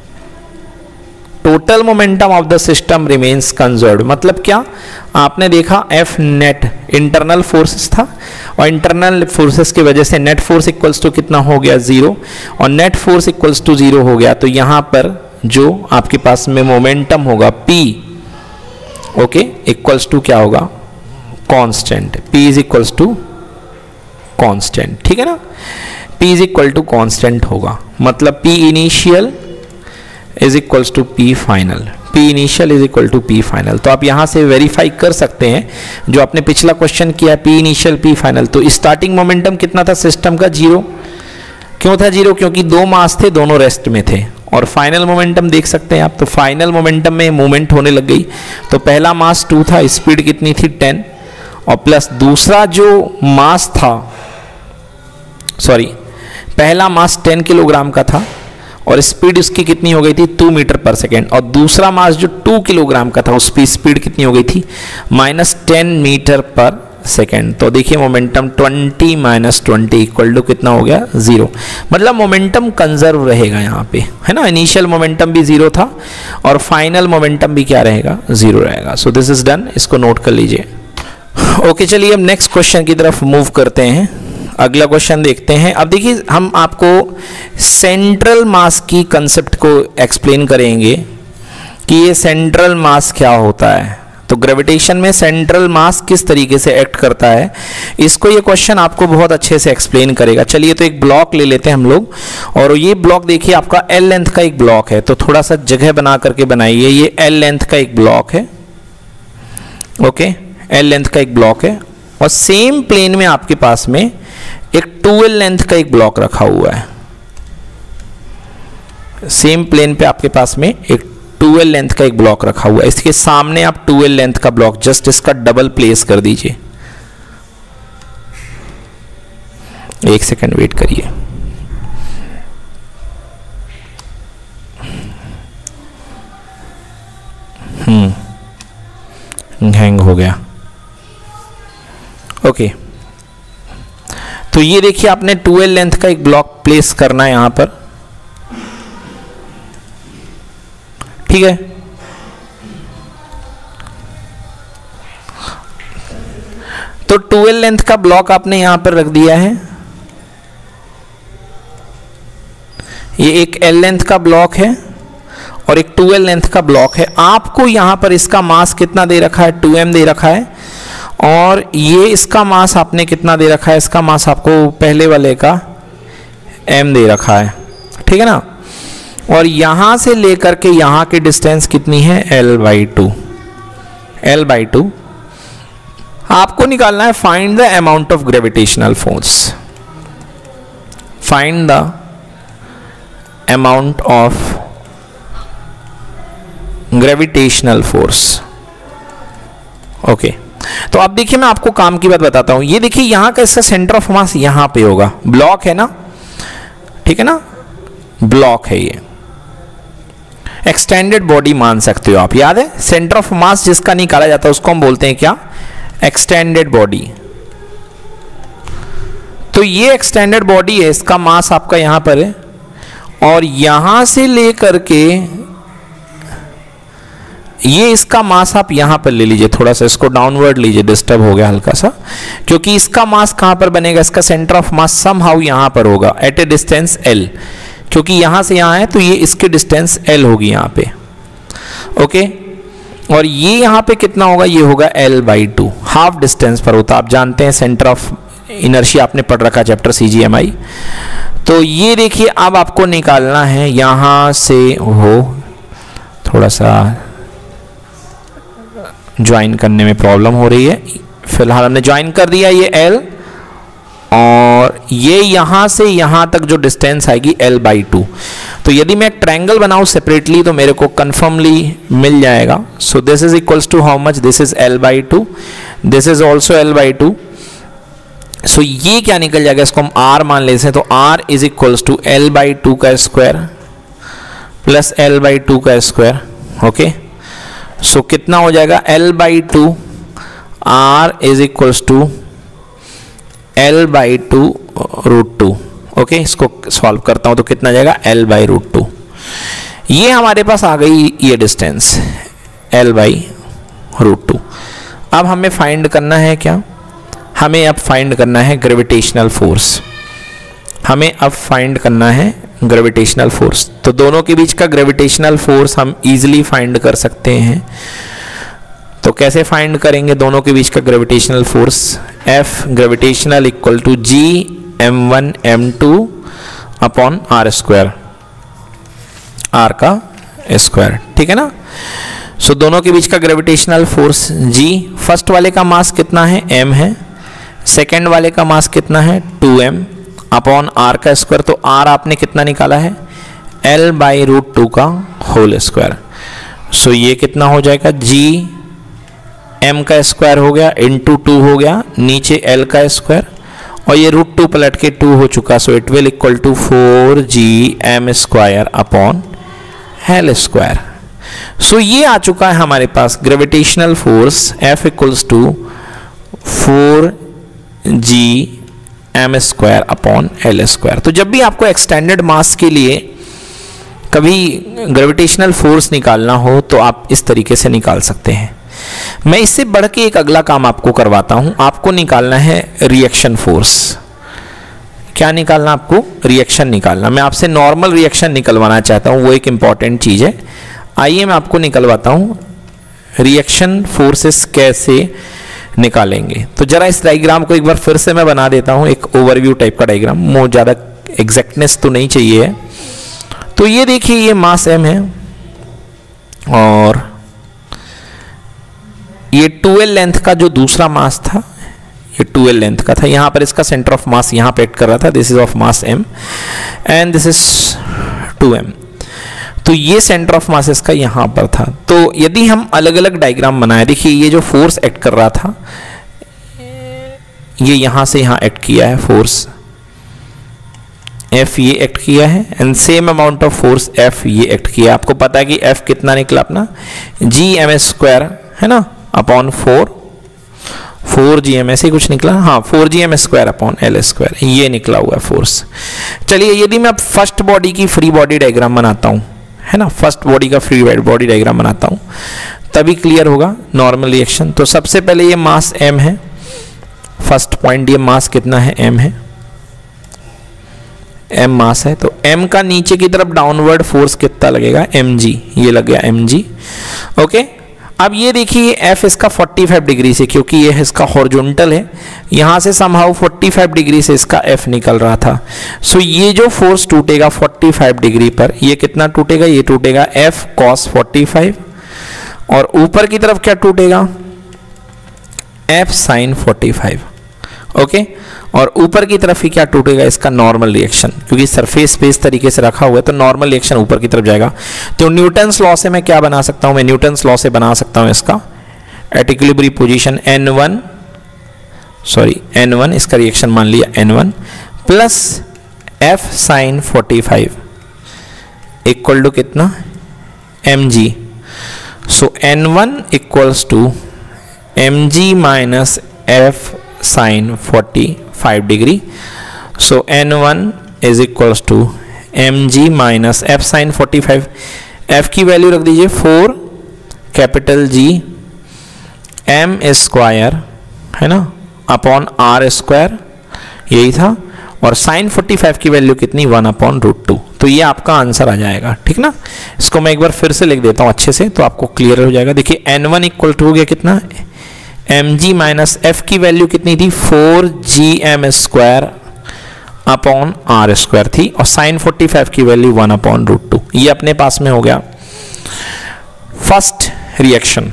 Total momentum of the system remains conserved मतलब क्या, आपने देखा एफ नेट इंटरनल फोर्सेस था और इंटरनल फोर्सेस की वजह से नेट फोर्स इक्वल्स टू कितना हो गया, जीरो, और net force equals to zero हो गया। तो यहां पर जो आपके पास में मोमेंटम होगा P, ओके, इक्वल्स टू क्या होगा, constant, P is equals to constant, ठीक है ना, P is equal to constant होगा। मतलब P initial is equals to P final, P initial is equal to P final. तो आप यहां से वेरीफाई कर सकते हैं जो आपने पिछला क्वेश्चन किया, पी इनिशियल पी फाइनल। तो स्टार्टिंग मोमेंटम कितना था सिस्टम का, जीरो। क्यों था जीरो, क्योंकि दो मास थे, दोनों रेस्ट में थे। और फाइनल मोमेंटम देख सकते हैं आप, तो फाइनल मोमेंटम में मूवमेंट होने लग गई। तो पहला मास टू था, स्पीड कितनी थी टेन, और प्लस दूसरा जो मास था, सॉरी पहला मास टेन किलोग्राम का था और स्पीड उसकी कितनी हो गई थी, टू मीटर पर सेकेंड, और दूसरा मास जो टू किलोग्राम का था उसकी स्पीड कितनी हो गई थी, minus ten metre per second. तो देखिए momentum twenty minus twenty equal to कितना हो गया, जीरो। मतलब मोमेंटम कंजर्व रहेगा यहाँ पे, है ना। इनिशियल मोमेंटम भी जीरो था और फाइनल मोमेंटम भी क्या रहेगा, जीरो रहेगा। सो दिस इज डन, इसको नोट कर लीजिए। ओके, चलिए अब नेक्स्ट क्वेश्चन की तरफ मूव करते हैं। अगला क्वेश्चन देखते हैं। अब देखिए हम आपको सेंट्रल मास की कंसेप्ट को एक्सप्लेन करेंगे कि ये सेंट्रल मास क्या होता है। तो ग्रेविटेशन में सेंट्रल मास किस तरीके से एक्ट करता है, इसको ये क्वेश्चन आपको बहुत अच्छे से एक्सप्लेन करेगा। चलिए तो एक ब्लॉक ले लेते हैं हम लोग, और ये ब्लॉक देखिए आपका एल लेंथ का एक ब्लॉक है। तो थोड़ा सा जगह बना करके बनाइए। ये एल लेंथ का एक ब्लॉक है, ओके, एल लेंथ का एक ब्लॉक है, और सेम प्लेन में आपके पास में एक ट्वेल्व लेंथ का एक ब्लॉक रखा हुआ है। सेम प्लेन पे आपके पास में एक ट्वेल्व लेंथ का एक ब्लॉक रखा हुआ है। इसके सामने आप ट्वेल्व लेंथ का ब्लॉक जस्ट इसका डबल प्लेस कर दीजिए, एक सेकेंड वेट करिए। हम्म हैंग हो गया। ओके, तो ये देखिए आपने ट्वेल्व लेंथ का एक ब्लॉक प्लेस करना है यहां पर, ठीक है। तो ट्वेल्व लेंथ का ब्लॉक आपने यहां पर रख दिया है। ये एक एल लेंथ का ब्लॉक है और एक ट्वेल्व लेंथ का ब्लॉक है। आपको यहां पर इसका मास कितना दे रखा है, टू एम दे रखा है, और ये इसका मास आपने कितना दे रखा है, इसका मास आपको पहले वाले का m दे रखा है, ठीक है ना। और यहां से लेकर के यहां की डिस्टेंस कितनी है, l by two. L by two आपको निकालना है। Find the amount of gravitational force, find the amount of gravitational force. Okay, तो अब देखिए मैं आपको काम की बात बताता हूं। ये देखिए यहां का इसका सेंटर ऑफ मास यहां पे होगा, ब्लॉक है ना, ठीक है ना, ब्लॉक है ये। एक्सटेंडेड बॉडी मान सकते हो आप, याद है सेंटर ऑफ मास जिसका निकाला जाता है उसको हम बोलते हैं क्या, एक्सटेंडेड बॉडी। तो ये एक्सटेंडेड बॉडी है, इसका मास आपका यहां पर है, और यहां से लेकर के ये इसका मास आप यहां पर ले लीजिए, थोड़ा सा इसको डाउनवर्ड लीजिए, डिस्टर्ब हो गया हल्का सा, क्योंकि इसका मास कहां पर बनेगा, इसका सेंटर ऑफ मास समहाउ यहां पर होगा एट ए डिस्टेंस l, क्योंकि यहां से यहां है तो ये इसकी डिस्टेंस l होगी यहां पे। ओके, और ये यहां पे कितना होगा, ये होगा l by two, half distance पर होता, आप जानते हैं सेंटर ऑफ इनर्शिया आपने पढ़ रखा चैप्टर सी जी एम आई। तो ये देखिए अब आपको निकालना है यहां से, हो थोड़ा सा ज्वाइन करने में प्रॉब्लम हो रही है, फिलहाल हमने ज्वाइन कर दिया ये L, और ये यहां से यहां तक जो डिस्टेंस आएगी L बाई टू। तो यदि मैं एक ट्रायंगल बनाऊं सेपरेटली तो मेरे को कंफर्मली मिल जाएगा। So this is equals to how much, this is L by two, this is also L by two. So ये क्या निकल जाएगा, इसको हम R मान लेते हैं, तो R is equals to L by two का square plus L by two का स्क्वायर। ओके, सो so, कितना हो जाएगा, L by two R is equals to L by two root two. Okay, इसको सॉल्व करता हूं तो कितना जाएगा, L बाई रूट टू। ये हमारे पास आ गई ये distance L by root two. अब हमें फाइंड करना है क्या, हमें अब फाइंड करना है ग्रेविटेशनल फोर्स, हमें अब फाइंड करना है ग्रेविटेशनल फोर्स। तो दोनों के बीच का ग्रेविटेशनल फोर्स हम इजीली फाइंड कर सकते हैं। तो कैसे फाइंड करेंगे दोनों के बीच का gravitational force, F gravitational equal to G M one M two upon R square, R का स्क्वायर, ठीक है ना। सो so, दोनों के बीच का ग्रेविटेशनल फोर्स G, फर्स्ट वाले का मास कितना है, m है, सेकेंड वाले का मास कितना है, टू एम अपॉन आर का स्क्वायर। तो आर आपने कितना निकाला है, L बाई रूट टू का होल स्क्वायर। सो ये कितना हो जाएगा, G m का स्क्वायर हो गया इंटू टू हो गया, नीचे L का स्क्वायर, और ये रूट टू पलट के टू हो चुका। So it will equal to four G M square upon L square. So ये आ चुका है हमारे पास gravitational force F equals to four G M square upon L square. तो जब भी आपको एक्सटेंडेड मास के लिए कभी ग्रेविटेशनल फोर्स निकालना हो तो आप इस तरीके से निकाल सकते हैं। मैं इससे बढ़ के एक अगला काम आपको करवाता हूं, आपको निकालना है रिएक्शन फोर्स। क्या निकालना, आपको रिएक्शन निकालना। मैं आपसे नॉर्मल रिएक्शन निकलवाना चाहता हूं, वो एक इंपॉर्टेंट चीज है। आइए मैं आपको निकलवाता हूं रिएक्शन फोर्सेस कैसे निकालेंगे। तो जरा इस डायग्राम को एक बार फिर से मैं बना देता हूं, एक ओवरव्यू टाइप का डायग्राम, मुझे ज़्यादा एग्जैक्टनेस तो नहीं चाहिए है। तो ये देखिए ये मास m है और ये ट्वेल्व लेंथ का जो दूसरा मास था, ये ट्वेल्व लेंथ का था, यहां पर इसका सेंटर ऑफ मास यहां पे एक्ट कर रहा था, this is of mass m and this is two M. तो ये सेंटर ऑफ मास इसका यहां पर था। तो यदि हम अलग अलग डायग्राम बनाए, देखिए ये जो फोर्स एक्ट कर रहा था ये यहां से यहां एक्ट किया है फोर्स, एफ ये एक्ट किया है and same amount of force F ये एक्ट किया। आपको पता है कि एफ कितना निकला अपना जी एम एस स्क्वायर है ना upon four, four G M ऐसे कुछ निकला, हाँ four G M square upon L square ये निकला हुआ है फोर्स। चलिए यदि मैं अब फर्स्ट बॉडी की फ्री बॉडी डायग्राम बनाता हूँ है ना, फर्स्ट बॉडी का फ्री बॉडी डायग्राम बनाता हूँ तभी क्लियर होगा नॉर्मल रिएक्शन। तो सबसे पहले ये मास m है, फर्स्ट पॉइंट ये मास कितना है m है, m मास है तो m का नीचे की तरफ डाउनवर्ड फोर्स कितना लगेगा mg, ये लग गया mg। ओके अब ये देखिए f इसका पैंतालीस डिग्री से, क्योंकि ये इसका हॉरिजॉन्टल है, यहाँ से समहाउ पैंतालीस डिग्री से इसका f निकल रहा था। सो ये जो फोर्स टूटेगा पैंतालीस डिग्री पर ये कितना टूटेगा, ये टूटेगा f cos पैंतालीस और ऊपर की तरफ क्या टूटेगा f sin पैंतालीस। ओके और ऊपर की तरफ ही क्या टूटेगा इसका नॉर्मल रिएक्शन, क्योंकि सरफेस पे इस तरीके से रखा हुआ है तो नॉर्मल रिएक्शन ऊपर की तरफ जाएगा। तो न्यूटन्स लॉ से मैं क्या बना सकता हूं, मैं न्यूटन्स लॉ से बना सकता हूं इसका at equilibrium position N one sorry N one इसका रिएक्शन मान लिया N one plus F sine पैंतालीस इक्वल टू कितना mg। So N one equals to mg minus F sine पैंतालीस degree. So N one is equals to mg minus F sine पैंतालीस, f की value रख दीजिए four capital G m square है ना upon R square यही था, और साइन पैंतालीस की वैल्यू कितनी वन अपॉन रूट टू। तो ये आपका आंसर आ जाएगा, ठीक ना। इसको मैं एक बार फिर से लिख देता हूँ अच्छे से तो आपको क्लियर हो जाएगा। देखिए एन वन इक्वल टू हो गया कितना mg माइनस एफ की वैल्यू कितनी थी four G M square upon R square थी, और साइन पैंतालीस की value one upon root two. ये अपने पास में हो गया फर्स्ट रिएक्शन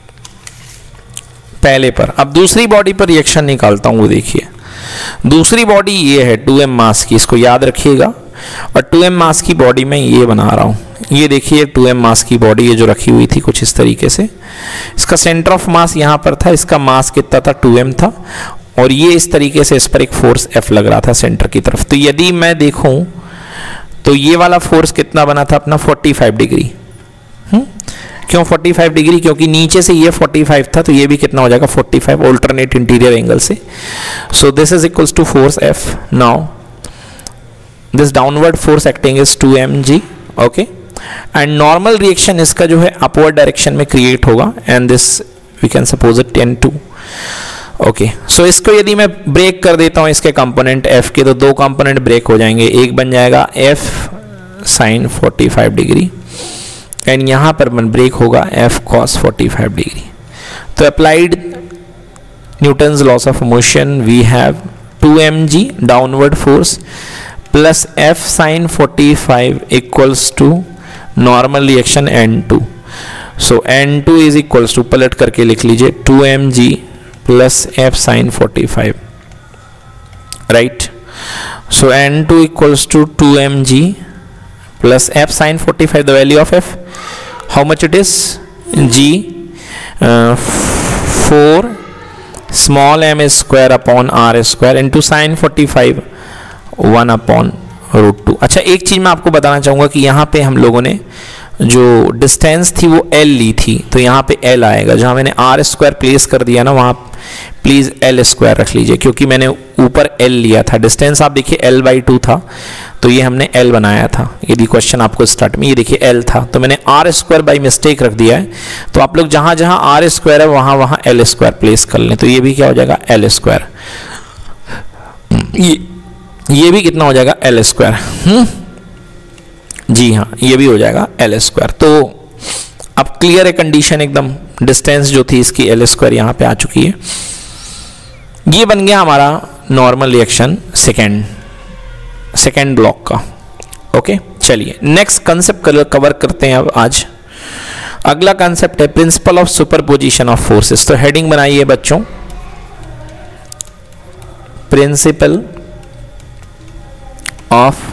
पहले पर। अब दूसरी बॉडी पर रिएक्शन निकालता हूं, वो देखिए दूसरी बॉडी ये है टू एम मास की, इसको याद रखिएगा। और टू एम मास की बॉडी में ये बना रहा हूं, ये देखिए टू एम मास की बॉडी ये जो रखी हुई थी कुछ इस तरीके से, इसका सेंटर ऑफ मास यहां पर था, इसका मास कितना था टू एम था, और ये इस तरीके से इस पर एक फोर्स F लग रहा था सेंटर की तरफ। तो यदि मैं देखूं तो ये वाला फोर्स कितना बना था अपना पैंतालीस डिग्री। हम्म क्यों पैंतालीस डिग्री, क्योंकि नीचे से ये पैंतालीस था तो ये भी कितना हो जाएगा पैंतालीस ऑल्टरनेट इंटीरियर एंगल से। So this is equals to force F। Now this downward force acting is two M G. Okay and normal reaction इसका जो है अपवर्ड डायरेक्शन में क्रिएट होगा, and this we can suppose it N two. Okay so इसको यदि मैं break कर देता हूं इसके कंपोनेंट F के, तो दो कंपोनेंट ब्रेक हो जाएंगे, एक बन जाएगा F साइन पैंतालीस डिग्री एंड यहां पर बन ब्रेक होगा F cos पैंतालीस डिग्री। तो applied Newton's laws of motion we have two M G downward force plus F sine पैंतालीस equals to normal reaction N two. So N two is equals to पलट करके लिख लीजिए two M G plus F sine पैंतालीस, right. So N two equals to two M G plus F sin पैंतालीस, the value of F, how much it is G uh, four small m square upon r square into sin पैंतालीस one upon root two. अच्छा एक चीज मैं आपको बताना चाहूंगा कि यहाँ पे हम लोगों ने जो डिस्टेंस थी वो L ली थी, तो यहाँ पे L आएगा, जहाँ मैंने r स्क्वायर प्लेस कर दिया ना वहाँ प्लीज L स्क्वायर रख लीजिए, क्योंकि मैंने ऊपर L लिया था। डिस्टेंस आप देखिए L बाई टू था तो ये हमने L बनाया था, यदि क्वेश्चन आपको स्टार्ट में ये देखिए L था तो मैंने R स्क्वायर बाई मिस्टेक रख दिया है। तो आप लोग जहां जहां R स्क्वायर है वहां वहां L स्क्वायर प्लेस कर लें, तो ये भी क्या हो जाएगा L स्क्वायर, ये ये भी कितना हो जाएगा L स्क्वायर। हम्म जी हाँ ये भी हो जाएगा L स्क्वायर। तो अब क्लियर है कंडीशन एकदम, डिस्टेंस जो थी इसकी L स्क्वायर यहाँ पे आ चुकी है। ये बन गया हमारा normal reaction second second block का। ओके चलिए नेक्स्ट कंसेप्ट कवर करते हैं अब आज। अगला कंसेप्ट है principle of superposition of forces. तो हेडिंग बनाइए बच्चों, principle of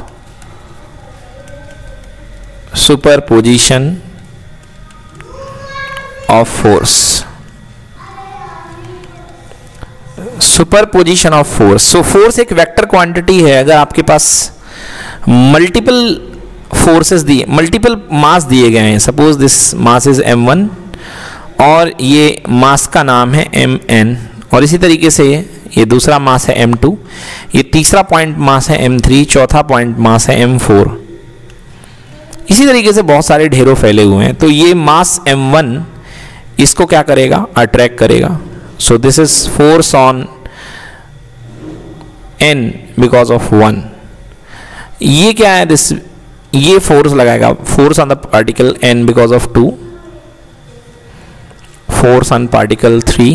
superposition of force. Superposition of force. So force एक वेक्टर क्वांटिटी है, अगर आपके पास मल्टीपल फोर्सेस दिए, मल्टीपल मास दिए गए हैं। Suppose this mass is M one और ये मास का नाम है एम एन, और इसी तरीके से ये दूसरा मास है एम टू, ये तीसरा पॉइंट मास है एम थ्री, चौथा पॉइंट मास है एम फोर। इसी तरीके से बहुत सारे ढेरों फैले हुए हैं। तो ये मास एम वन इसको क्या करेगा, अट्रैक्ट करेगा। So this is force on N because of one. ये क्या है, दिस ये फोर्स लगाएगा, force on the particle N because of two, force on particle three,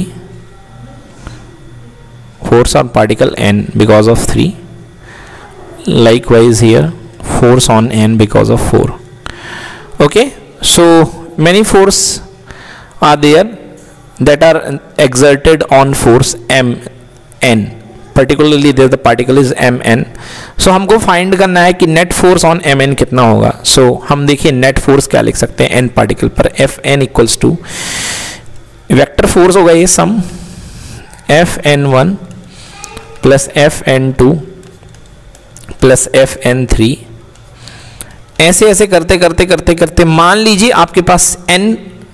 force on particle n because of three, likewise here force on n because of four. Okay, so many force are there that are exerted on force m n, particularly there the particle is m n. so हमको find करना है कि net force on m n कितना होगा। so हम देखिए net force क्या लिख सकते हैं n particle पर, f n equals to vector force होगा ये sum f n one plus F N two plus F N three. ऐसे ऐसे करते करते करते करते मान लीजिए आपके पास n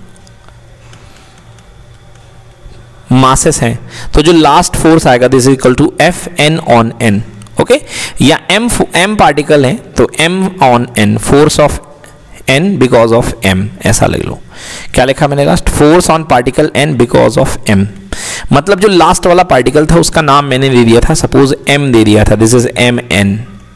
मासेस हैं, तो जो लास्ट फोर्स आएगा this is equal to F N on N. Okay, या m m पार्टिकल है तो m on n, force of n because of m, ऐसा लिख लो। क्या लिखा मैंने last, force on particle n because of m। मतलब जो लास्ट वाला पार्टिकल था उसका नाम मैंने दे दिया था, सपोज m दे दिया था, this is M N,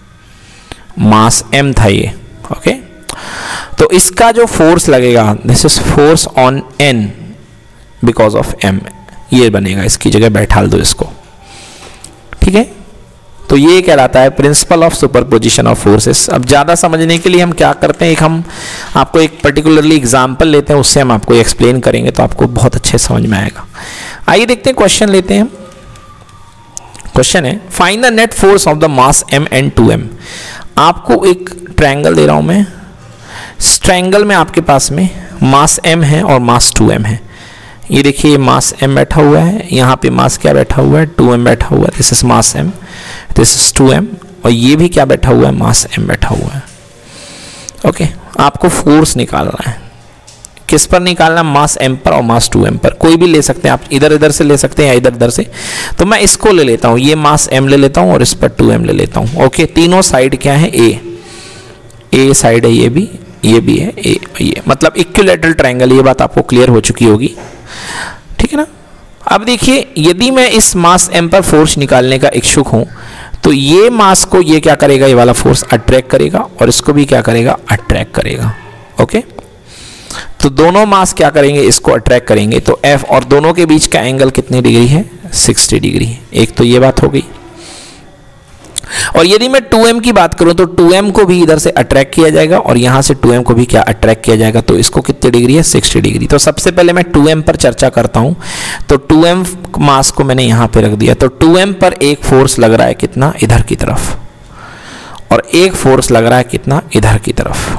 mass m था ये। ओके, तो इसका जो फोर्स लगेगा this is force on n because of m, ये बनेगा, इसकी जगह बैठा दो इसको। ठीक है, तो ये कहलाता है principle of superposition of forces. अब ज़्यादा समझने के लिए हम क्या करते हैं, एक हम आपको एक पर्टिकुलरली एग्जांपल लेते हैं, उससे हम आपको एक्सप्लेन करेंगे तो आपको बहुत अच्छे समझ में आएगा। आइए देखते हैं, क्वेश्चन लेते हैं। क्वेश्चन है find the net force of the mass m and two m। आपको एक ट्रायंगल दे रहा हूं मैं, इस ट्रायंगल में आपके पास में मास m है और मास टू m है। ये देखिए मास m बैठा हुआ है, यहाँ पे मास क्या बैठा हुआ है, टू m बैठा हुआ है, this is mass m, this is two m, और ये भी क्या बैठा हुआ है, मास m बैठा हुआ है। ओके, आपको फोर्स निकालना है, किस पर निकालना, मास m पर और मास टू m पर। कोई भी ले सकते हैं आप, इधर इधर से ले सकते हैं या इधर इधर से। तो मैं इसको ले लेता हूँ, ये मास m ले लेता हूँ और इस पर टू m ले लेता हूँ। ओके, तीनों साइड क्या है, a, a साइड है, ये भी ये भी है, a ये, मतलब इक्विलैटरल ट्रायंगल, ये बात आपको क्लियर हो चुकी होगी। ठीक है ना। अब देखिए, यदि मैं इस मास m पर फोर्स निकालने का इच्छुक हूं तो ये मास को ये क्या करेगा, ये वाला फोर्स अट्रैक्ट करेगा और इसको भी क्या करेगा, अट्रैक्ट करेगा। ओके, तो दोनों मास क्या करेंगे, इसको अट्रैक्ट करेंगे। तो F और दोनों के बीच का एंगल कितनी डिग्री है, सिक्सटी डिग्री। एक तो ये बात हो गई। और यदि मैं टू m की बात करूं तो टू m को भी इधर से अट्रैक्ट किया जाएगा और यहां से टू m को भी क्या अट्रैक्ट किया जाएगा। तो इसको कितनी डिग्री है, सिक्सटी डिग्री। तो सबसे पहले मैं टू m पर चर्चा करता हूं। तो टू m मास को मैंने यहां पे रख दिया। तो टू m पर एक फोर्स लग रहा है कितना, इधर की तरफ, और एक फोर्स लग रहा है कितना, इधर की तरफ।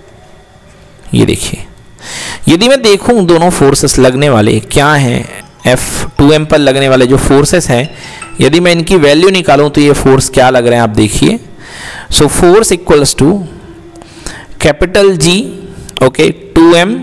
ये देखिए, यदि मैं देखूं दोनों फोर्सेस लगने वाले क्या हैं, F टू m पर लगने वाले जो फोर्सेस हैं, यदि मैं इनकी वैल्यू निकालूं तो ये फोर्स क्या लग रहे हैं, आप देखिए। So force equals to capital G, okay, two m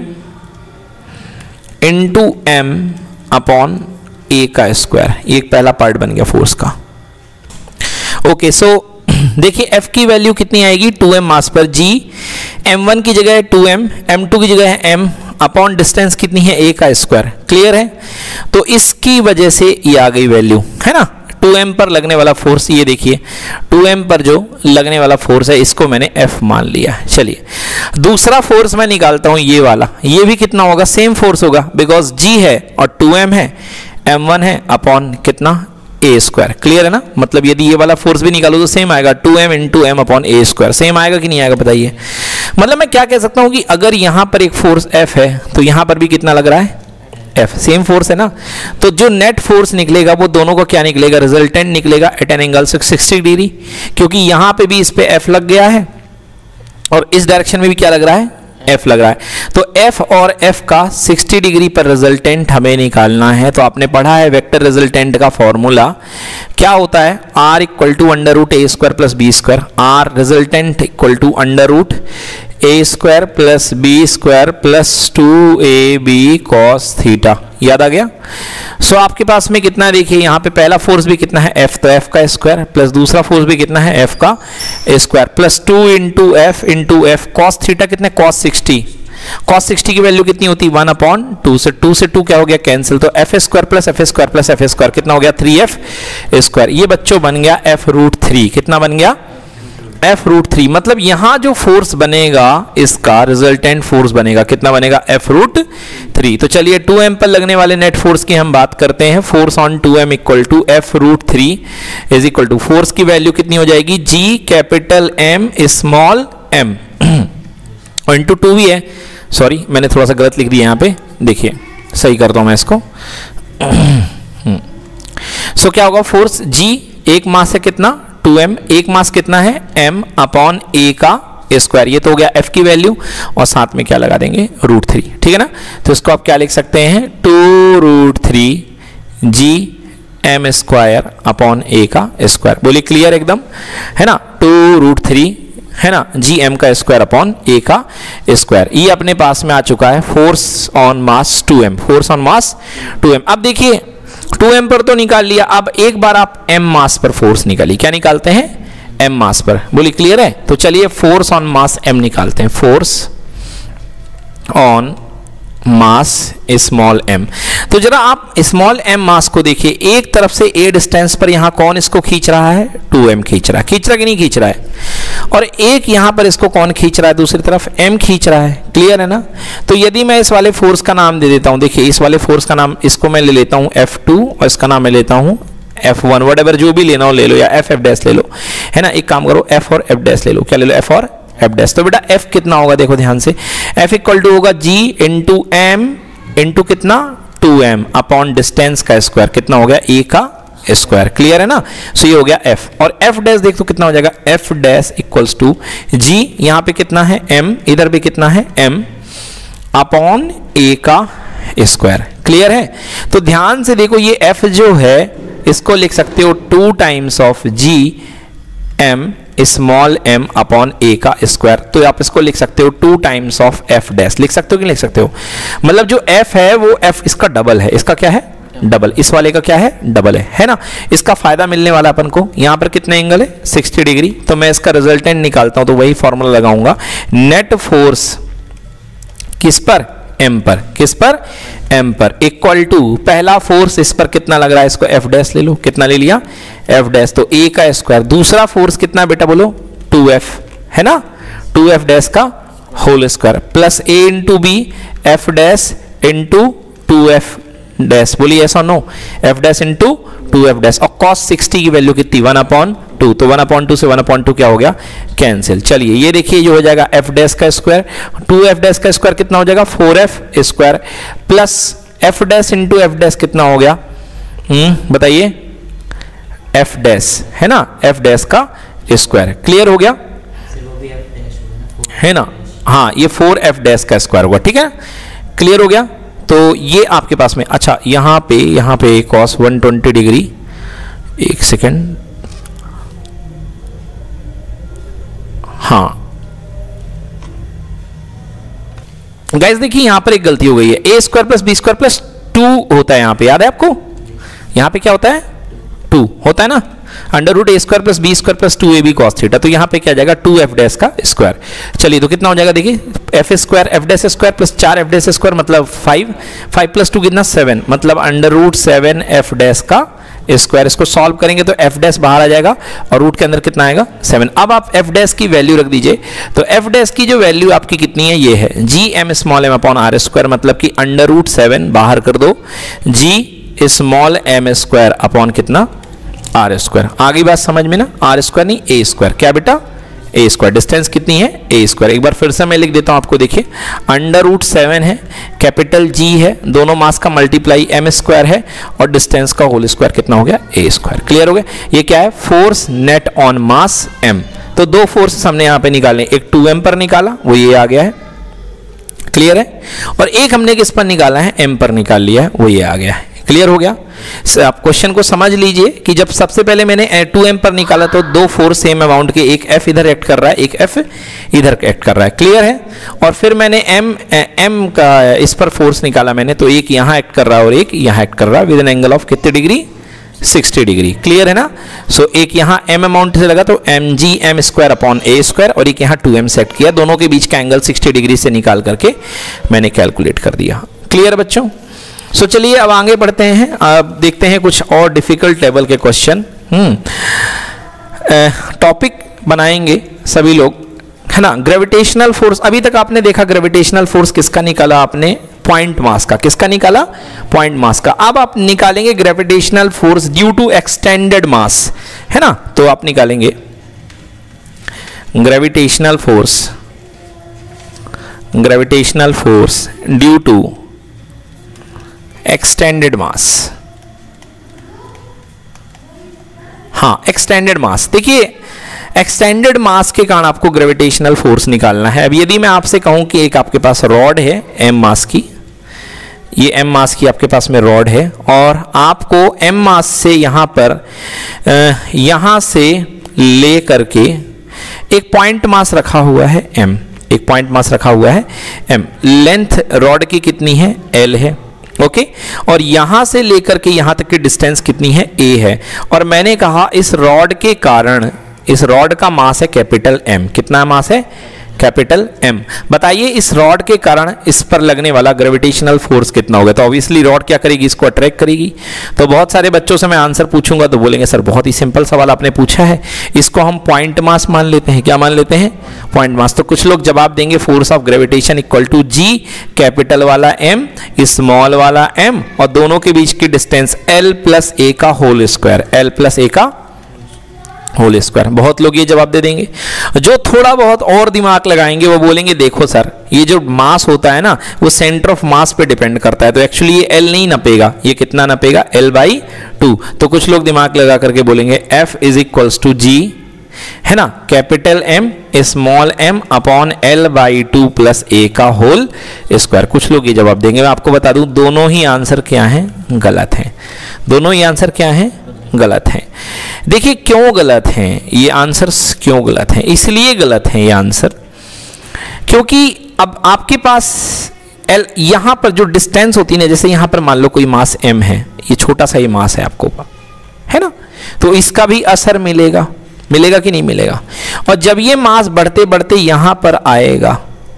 into m upon a का स्क्वायर। ये एक पहला पार्ट बन गया फोर्स का। ओके, सो देखिए F की वैल्यू कितनी आएगी, टू m मास पर, G एम वन की जगह है टू m, एम टू की जगह है m, अपॉन डिस्टेंस कितनी है, a का स्क्वायर। क्लियर है। तो इसकी वजह से ये आ गई वैल्यू, है ना। टू m पर लगने वाला फोर्स, ये देखिए टू m पर जो लगने वाला फोर्स है इसको मैंने F मान लिया। चलिए दूसरा फोर्स मैं निकालता हूं, ये वाला, ये भी कितना होगा, सेम फोर्स होगा, बिकॉज G है और टू m है, एम वन है, अपॉन कितना, ए स्क्वायर। क्लियर है ना। मतलब यदि ये वाला फोर्स भी निकालो तो सेम आएगा, two m into M upon A square. Same आएगा कि नहीं आएगा बताइए। मतलब मैं क्या कह सकता हूं कि अगर यहां पर एक फोर्स F है तो यहां पर भी कितना लग रहा है, F, सेम फोर्स है ना। तो जो नेट फोर्स निकलेगा वो दोनों को क्या निकलेगा, रिजल्टेंट निकलेगा at an angle sixty degree, क्योंकि यहां पे भी इस पे F लग गया है और इस डायरेक्शन में भी क्या लग रहा है, F लग रहा है, तो F और F का साठ डिग्री पर रिजल्टेंट हमें निकालना है। तो आपने पढ़ा है वेक्टर रिजल्टेंट का फॉर्मूला क्या होता है, R equal to under root A square plus B square, R resultant equal to under root A square plus B square plus two A B cos theta. याद आ गया? सो so, आपके पास में कितना देखिए यहाँ पे पहला फोर्स भी कितना है F, तो F का स्क्वायर प्लस दूसरा फोर्स भी कितना है F का square plus two into F into F cos theta कितने कॉस सिक्सटी, कॉस सिक्सटी की वैल्यू कितनी होती है वन अपॉन टू, से टू से टू क्या हो गया कैंसिल, तो F square plus F square plus F square कितना हो गया थ्री एफ स्क्वायर। ये बच्चों बन गया एफ रूट थ्री, कितना बन गया एफ रूट थ्री। मतलब यहां जो फोर्स बनेगा इसका रिजल्टेंट फोर्स बनेगा कितना बनेगा एफ रूट थ्री। तो चलिए टू एम पर लगने वाले नेट फोर्स की हम बात करते हैं। Force on two M equal to F root three is equal to force की वैल्यू कितनी हो जाएगी G capital M small M और इंटू टू भी है, सॉरी मैंने थोड़ा सा गलत लिख दिया यहाँ पे, देखिए सही करता हूं मैं इसको। सो so, क्या होगा फोर्स जी एक मास है कितना टू एम, एक मास कितना है m अपॉन a का स्क्वायर, ये तो हो गया f की वैल्यू और साथ में क्या लगा देंगे रूट थ्री, ठीक है ना। तो इसको आप क्या लिख सकते हैं two root three G M square upon a का स्क्वायर। बोलिए क्लियर एकदम है ना, टू रूट थ्री है ना जी एम का स्क्वायर अपॉन a का स्क्वायर। ये अपने पास में आ चुका है force on mass two M, force on mass two M. अब देखिए टू एम पर तो निकाल लिया, अब एक बार आप m मास पर फोर्स निकालिए, क्या निकालते हैं m मास पर, बोलिए क्लियर है। तो चलिए फोर्स ऑन मास m निकालते हैं, force on mass small m। तो जरा आप स्मॉल m मास को देखिए, एक तरफ से a डिस्टेंस पर यहां कौन इसको खींच रहा है टू एम खींच रहा है, खींच रहा कि नहीं खींच रहा है, और एक यहां पर इसको कौन खींच रहा है दूसरी तरफ m खींच रहा है, क्लियर है ना। तो यदि मैं इस वाले फोर्स का नाम दे देता हूं, देखिए इस वाले फोर्स का नाम इसको मैं ले लेता हूं एफ टू और इसका नाम मैं लेता हूं एफ वन, व्हाटएवर जो भी लेना हो ले लो, या एफ एफ डैश ले लो, है ना। एक काम करो एफ और एफ डैश ले लो, क्या ले लो एफ और एफ डैश। तो बेटा एफ कितना होगा देखो ध्यान से, एफ इक्वल टू होगा जी इंटू एम इंटू कितना टू एम अपॉन डिस्टेंस का स्क्वायर, कितना हो गया ए का स्क्वायर, क्लियर है ना। सो ये हो गया एफ, और एफ डैश देख तो कितना हो जाएगा F dash equals to G, यहां पे कितना है एम, इधर भी कितना है एम अपॉन ए का स्क्वायर, क्लियर है। तो ध्यान से देखो ये एफ जो है इसको लिख सकते हो two times of G M small m upon a का स्क्वायर, तो आप इसको लिख सकते हो two times of f dash, लिख सकते हो कि लिख सकते हो, मतलब जो f है वो f इसका डबल है, इसका क्या है डबल, इस वाले का क्या है डबल है, है ना। इसका फायदा मिलने वाला अपन को, यहां पर कितने एंगल है सिक्सटी डिग्री, तो मैं इसका रिजल्टेंट निकालता हूं तो वही फॉर्मूला लगाऊंगा, नेट फोर्स किस पर m पर, किस पर m पर इक्वल टू पहला फोर्स इस पर कितना लग रहा है, इसको f डैश ले लो, कितना ले लिया f डैश, तो a का स्क्वायर, दूसरा फोर्स कितना बेटा बोलो टू एफ, है ना, टू एफ डैश का whole square plus a into B F dash into two F dash, बोलिए ऐसा no F dash into two F dash, और cos सिक्सटी की वैल्यू कितनी वन अपॉन टू, तो वन अपॉन टू से one upon two क्या हो गया कैंसिल। चलिए ये देखिए जो हो जाएगा एफ डैश का स्क्वायर, टू एफ डैश का स्क्वायर कितना हो जाएगा four F square plus F dash into F dash कितना हो गया, हम्म बताइए एफ डैश, है ना, एफ डैश का स्क्वायर, क्लियर हो गया है ना, हाँ ये फोर एफ डैश का स्क्वायर होगा, ठीक है क्लियर हो गया। तो ये आपके पास में, अच्छा यहां पे यहां पे कॉस वन ट्वेंटी डिग्री, एक सेकेंड, हाँ गाइस देखिए यहां पर एक गलती हो गई है, A square plus B square plus two होता है, यहां पे याद है आपको, यहां पे क्या होता है टू होता है ना, under root A square plus B square plus two A B cos theta, तो यहां पे क्या जाएगा टू एफ डैश का स्क्वायर। चलिए तो कितना हो जाएगा देखिए F square F dash square plus चार एफ डैश स्क्वायर मतलब फाइव, फाइव प्लस टू कितना सेवन, मतलब under root seven F dash का स्क्वायर। इसको सॉल्व करेंगे तो एफ डैश बाहर आ जाएगा और रूट के अंदर कितना आएगा सेवन। अब आप एफ डैश की वैल्यू रख दीजिए, तो एफ डैश की जो वैल्यू आपकी कितनी है ये है G M small M upon R square, मतलब कि अंडर रूट सेवन बाहर कर दो G small M square upon कितना आर स्क्वायर। आगे बात समझ में ना, आर स्क्वायर नहीं ए स्क्वायर, क्या बेटा ए स्क्वायर, डिस्टेंस कितनी है ए स्क्वायर। एक बार फिर से मैं लिख देता हूं आपको, देखिए अंडर रूट सेवन है, कैपिटल जी है, दोनों मास का मल्टीप्लाई एम स्क्वायर है और डिस्टेंस का होल स्क्वायर कितना हो गया ए स्क्वायर, क्लियर हो गया। ये क्या है force net on mass M. तो दो फोर्स हमने यहां पे निकाले, एक टू एम पर निकाला वो ये आ गया है, क्लियर है। और एक हमने किस पर निकाला है, एम पर निकाल लिया है, वो ये आ गया है। क्लियर हो गया। आप क्वेश्चन को समझ लीजिए कि जब सबसे पहले मैंने टू एम पर निकाला तो दो फोर्स सेम अमाउंट के, एक एफ इधर एक्ट कर रहा है, एक एफ इधर एक्ट कर रहा है। क्लियर है। और फिर मैंने एम एम का इस पर फोर्स निकाला मैंने, तो एक यहाँ एक्ट कर रहा है और एक यहाँ एक्ट कर रहा है विद एन एंगल ऑफ कितने डिग्री, साठ डिग्री। क्लियर है ना। सो so, एक यहाँ m अमाउंट से लगा तो M G M square upon A square, और एक यहाँ टू एम सेट किया, दोनों के बीच का एंगल साठ डिग्री से निकाल करके मैंने कैलकुलेट कर दिया। क्लियर बच्चों। सो so, चलिए अब आगे बढ़ते हैं, अब देखते हैं कुछ और डिफिकल्ट लेवल के क्वेश्चन। हम्म टॉपिक बनाएंगे सभी लोग, है ना। ग्रेविटेशनल फोर्स, अभी तक आपने देखा ग्रेविटेशनल फोर्स किसका निकाला आपने, पॉइंट मास का। किसका निकाला, पॉइंट मास का। अब आप निकालेंगे gravitational force due to extended mass, है ना। तो आप निकालेंगे gravitational force, gravitational force due to extended mass. हाँ, एक्सटेंडेड मास। देखिए एक्सटेंडेड मास के कारण आपको ग्रेविटेशनल फोर्स निकालना है। अब यदि मैं आपसे कहूं कि एक आपके पास रॉड है एम मास की, ये एम मास की आपके पास में रॉड है, और आपको एम मास से यहां पर यहां से ले करके एक पॉइंट मास रखा हुआ है एम, एक पॉइंट मास रखा हुआ है एम। लेंथ रॉड की कितनी है, एल है। Okay okay? और यहां से लेकर के यहां तक की डिस्टेंस कितनी है, ए है। और मैंने कहा इस रॉड के कारण, इस रॉड का मास है कैपिटल एम। कितना मास है, कैपिटल एम। बताइए इस रॉड के कारण इस पर लगने वाला ग्रेविटेशनल फोर्स कितना होगा। तो ऑब्वियसली रॉड क्या करेगी, इसको अट्रैक्ट करेगी। तो बहुत सारे बच्चों से मैं आंसर पूछूंगा तो बोलेंगे सर बहुत ही सिंपल सवाल आपने पूछा है, इसको हम पॉइंट मास मान लेते हैं। क्या मान लेते हैं, पॉइंट मास। तो कुछ लोग जवाब देंगे force of gravitation equal to G, capital वाला एम, स्मॉल वाला एम, और दोनों के बीच की डिस्टेंस एल प्लस ए का whole square, L plus A का होल स्क्वायर। बहुत लोग ये जवाब दे देंगे। जो थोड़ा बहुत और दिमाग लगाएंगे वो बोलेंगे देखो सर ये जो मास होता है ना वो सेंटर ऑफ मास पे डिपेंड करता है, तो एक्चुअली ये एल नहीं नपेगा, ये कितना नपेगा, एल बाई टू। तो कुछ लोग दिमाग लगा करके बोलेंगे F is equals to G, है ना, capital M small M upon L by two plus A का होल स्क्वायर। कुछ लोग ये जवाब देंगे। मैं आपको बता दूं दोनों ही आंसर क्या हैं, गलत हैं। दोनों ही आंसर क्या हैं, गलत हैं। देखिए क्यों गलत हैं ये आंसर्स, क्यों गलत हैं, इसलिए गलत हैं ये आंसर क्योंकि अब आपके पास एल यहां पर जो डिस्टेंस होती है ना, जैसे यहां पर मान लो कोई मास एम है, ये छोटा सा ही मास है आपको, है ना, तो इसका भी असर मिलेगा, मिलेगा कि नहीं मिलेगा। और जब ये मास बढ़ते बढ़ते यहां पर आएगा,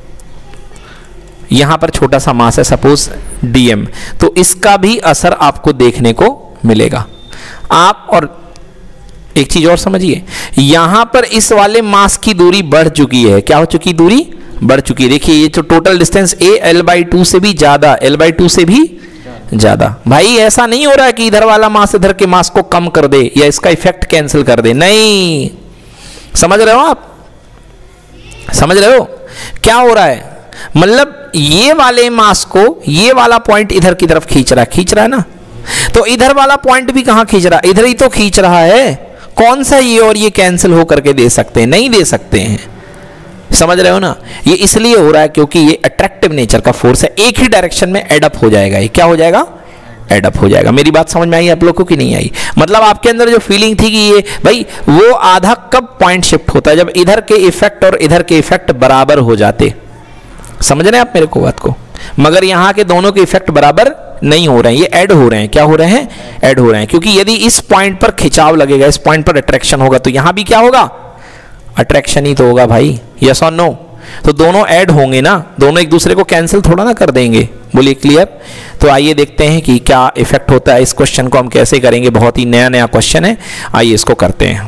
यहां पर छोटा सा मास है सपोज डीएम, तो इसका भी असर आपको देखने को मिलेगा। आप और एक चीज और समझिए, यहां पर इस वाले मास की दूरी बढ़ चुकी है। क्या हो चुकी, दूरी बढ़ चुकी है। देखिए ये जो total distance A L by two से भी ज्यादा, एल बाई टू से भी ज्यादा। भाई ऐसा नहीं हो रहा है कि इधर वाला मास इधर के मास को कम कर दे या इसका इफेक्ट कैंसिल कर दे, नहीं। समझ रहे हो आप, समझ रहे हो क्या हो रहा है, मतलब ये वाले मास को ये वाला पॉइंट इधर की तरफ खींच रहा है, खींच रहा है ना, तो इधर वाला पॉइंट भी कहां खींच रहा है, इधर ही तो खींच रहा है। कौन सा ये और ये कैंसिल हो करके दे सकते हैं, नहीं दे सकते हैं। समझ रहे हो ना, ये इसलिए हो रहा है क्योंकि ये अट्रैक्टिव नेचर का फोर्स है, एक ही डायरेक्शन में एडअप हो जाएगा। ये क्या हो जाएगा, एडअप हो जाएगा। मेरी बात समझ में आई आप लोगों को कि नहीं आई। मतलब आपके अंदर जो फीलिंग थी कि ये भाई वो आधा कब पॉइंट शिफ्ट होता है, जब इधर के इफेक्ट और इधर के इफेक्ट बराबर हो जाते। समझ रहे हैं आप मेरे को बात को, मगर यहां के दोनों के इफेक्ट बराबर नहीं हो रहे हैं, ये ऐड हो रहे हैं। क्या हो रहे हैं, ऐड हो रहे हैं। क्योंकि यदि इस पॉइंट पर खिंचाव लगेगा, इस पॉइंट पर अट्रैक्शन होगा, तो यहां भी क्या होगा, अट्रैक्शन ही तो होगा भाई, यस और नो। तो दोनों ऐड होंगे ना, दोनों एक दूसरे को कैंसिल थोड़ा ना कर देंगे। बोलिए क्लियर। तो आइए देखते हैं कि क्या इफेक्ट होता है। इस क्वेश्चन को हम कैसे करेंगे, बहुत ही नया नया क्वेश्चन है, आइए इसको करते हैं।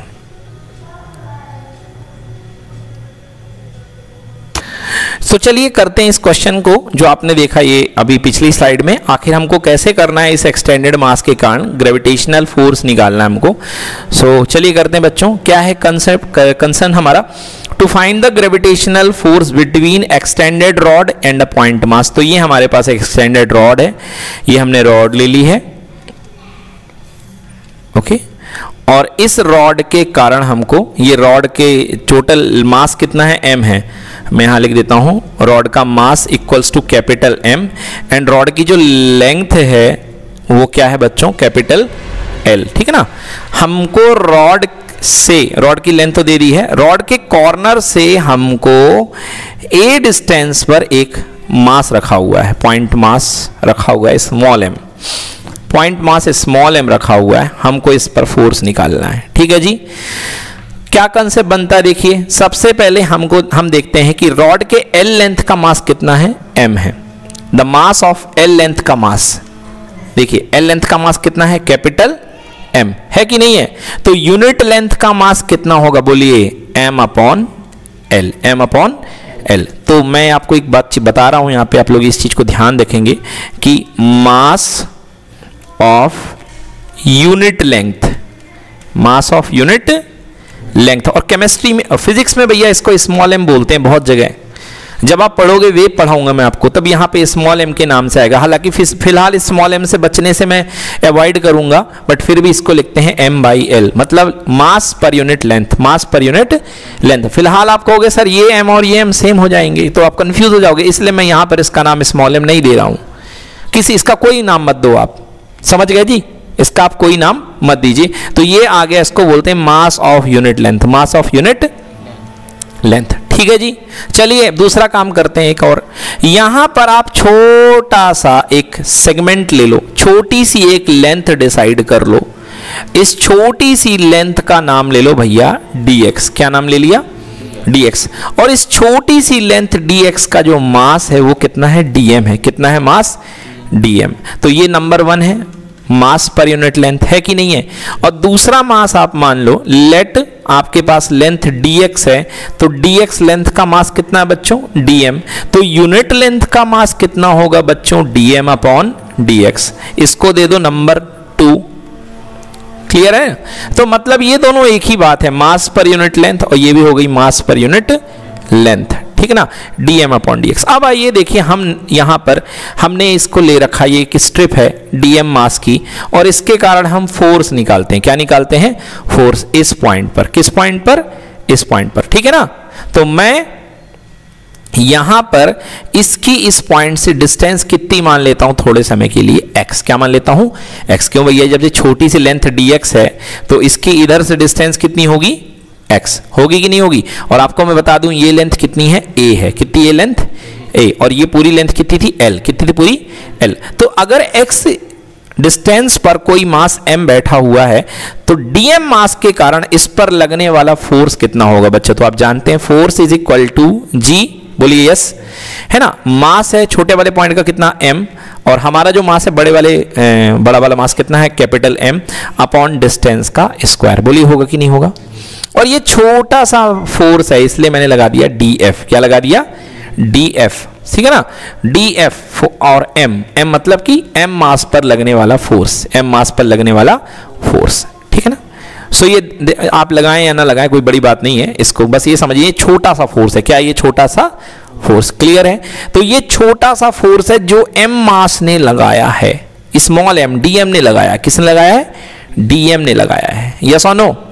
तो चलिए करते हैं इस क्वेश्चन को, जो आपने देखा ये अभी पिछली स्लाइड में। आखिर हमको कैसे करना है, इस एक्सटेंडेड मास के कारण ग्रेविटेशनल फोर्स निकालना है हमको। सो चलिए करते हैं बच्चों। क्या है कंसेप्ट, कंसर्न हमारा, to find the gravitational force between extended rod and a point mass. तो ये हमारे पास एक्सटेंडेड रॉड है, ये हमने रॉड ले ली है, ओके। और इस रॉड के कारण हमको, ये रॉड के टोटल मास कितना है, m है, मैं यहां लिख देता हूं, रॉड का mass equals to capital M and rod की जो लेंथ है वो क्या है बच्चों, कैपिटल L, ठीक है ना। हमको रॉड से, रॉड की लेंथ तो दे दी है, रॉड के कॉर्नर से हमको a डिस्टेंस पर एक मास रखा हुआ है, पॉइंट मास रखा हुआ है small m, point mass small m रखा हुआ है, हमको इस पर फोर्स निकालना है, ठीक है जी। क्या कंसेप्ट बनता है देखिए, सबसे पहले हमको हम देखते हैं कि रॉड के L लेंथ का मास कितना है, m है। The mass of L length का मास, देखिए L लेंथ का मास कितना है, कैपिटल M है कि नहीं है। तो यूनिट लेंथ का मास कितना होगा, बोलिए m upon L, m upon L। तो मैं आपको एक बात बता रहा हूं, यहां पे आप लोग इस चीज को ध्यान रखेंगे कि mass of unit length, mass of unit length, और केमिस्ट्री में, फिजिक्स में भैया इसको स्मॉल एम बोलते हैं बहुत जगह, जब आप पढ़ोगे वेव पढ़ाऊंगा मैं आपको, तब यहाँ पे स्मॉल एम के नाम से आएगा। हालांकि फिलहाल स्मॉल एम से बचने से मैं अवॉइड करूंगा, बट फिर भी इसको लिखते हैं एम बाई एल, मतलब मास पर यूनिट लेंथ, मास पर यूनिट लेंथ। फिलहाल आप कहोगे सर ये एम और ये एम सेम हो जाएंगे, तो आप कंफ्यूज हो जाओगे, इसलिए मैं यहाँ पर इसका नाम स्मॉल एम नहीं दे रहा हूँ। किसी, इसका कोई नाम मत दो, आप समझ गए जी, इसका आप कोई नाम मत दीजिए। तो ये आ गया, इसको बोलते हैं mass of unit length, mass of unit length, ठीक है जी। चलिए दूसरा काम करते हैं एक और, यहां पर आप छोटा सा एक सेगमेंट ले लो, छोटी सी एक लेंथ डिसाइड कर लो, इस छोटी सी लेंथ का नाम ले लो भैया dx, क्या नाम ले लिया, dx, और इस छोटी सी लेंथ dx का जो मास है वो कितना है, dm है, कितना है मास, dm। तो ये नंबर वन है, मास पर यूनिट लेंथ है कि नहीं है। और दूसरा मास आप मान लो, लेट आपके पास लेंथ dx है, तो dx लेंथ का मास कितना है बच्चों, dm, तो यूनिट लेंथ का मास कितना होगा बच्चों, dm अपॉन dx। इसको दे दो नंबर टू, क्लियर है। तो मतलब ये दोनों एक ही बात है, मास पर यूनिट लेंथ, और ये भी हो गई मास पर यूनिट लेंथ, ठीक है ना, dm अपॉन dx। अब आइए देखिए, हम यहां पर हमने इसको ले रखा, ये एक स्ट्रिप है dm मास की, और इसके कारण हम फोर्स निकालते हैं, क्या निकालते हैं, फोर्स इस पॉइंट पर, किस पॉइंट पर, इस पॉइंट पर, ठीक है ना। तो मैं यहां पर इसकी इस पॉइंट से डिस्टेंस कितनी मान लेता हूं थोड़े समय के लिए, x, क्या मान लेता हूं, x। क्यों भैया, जब ये छोटी सी लेंथ dx है तो इसकी इधर से डिस्टेंस कितनी होगी, x होगी कि नहीं होगी। और आपको मैं बता दूं ये लेंथ कितनी है, a है, कितनी ये लेंथ a, और ये पूरी लेंथ कितनी थी, l, कितनी थी पूरी l। तो अगर x डिस्टेंस पर कोई मास m बैठा हुआ है, तो dm मास के कारण इस पर लगने वाला फोर्स कितना होगा बच्चों, तो आप जानते हैं force is equal to g, बोलिए यस, है ना। मास है छोटे वाले पॉइंट का कितना m, और हमारा जो मास है बड़े वाले बड़ा वाला मास कितना है, कैपिटल M अपॉन डिस्टेंस का स्क्वायर, बोलिए होगा कि नहीं होगा। और ये छोटा सा फोर्स है, इसलिए मैंने लगा दिया df, क्या लगा दिया, df, ठीक है ना, df और m, m मतलब कि m मास पर लगने वाला फोर्स, m मास पर लगने वाला फोर्स, ठीक है ना। सो ये आप लगाएं या ना लगाएं कोई बड़ी बात नहीं है, इसको बस ये समझिए छोटा सा फोर्स है, क्या ये छोटा सा फोर्स, क्लियर है। तो ये छोटा सा फोर्स है जो m मास ने लगाया है, स्मॉल m, dm ने लगाया, किसने लगाया है, dm ने लगाया है, यस और नो,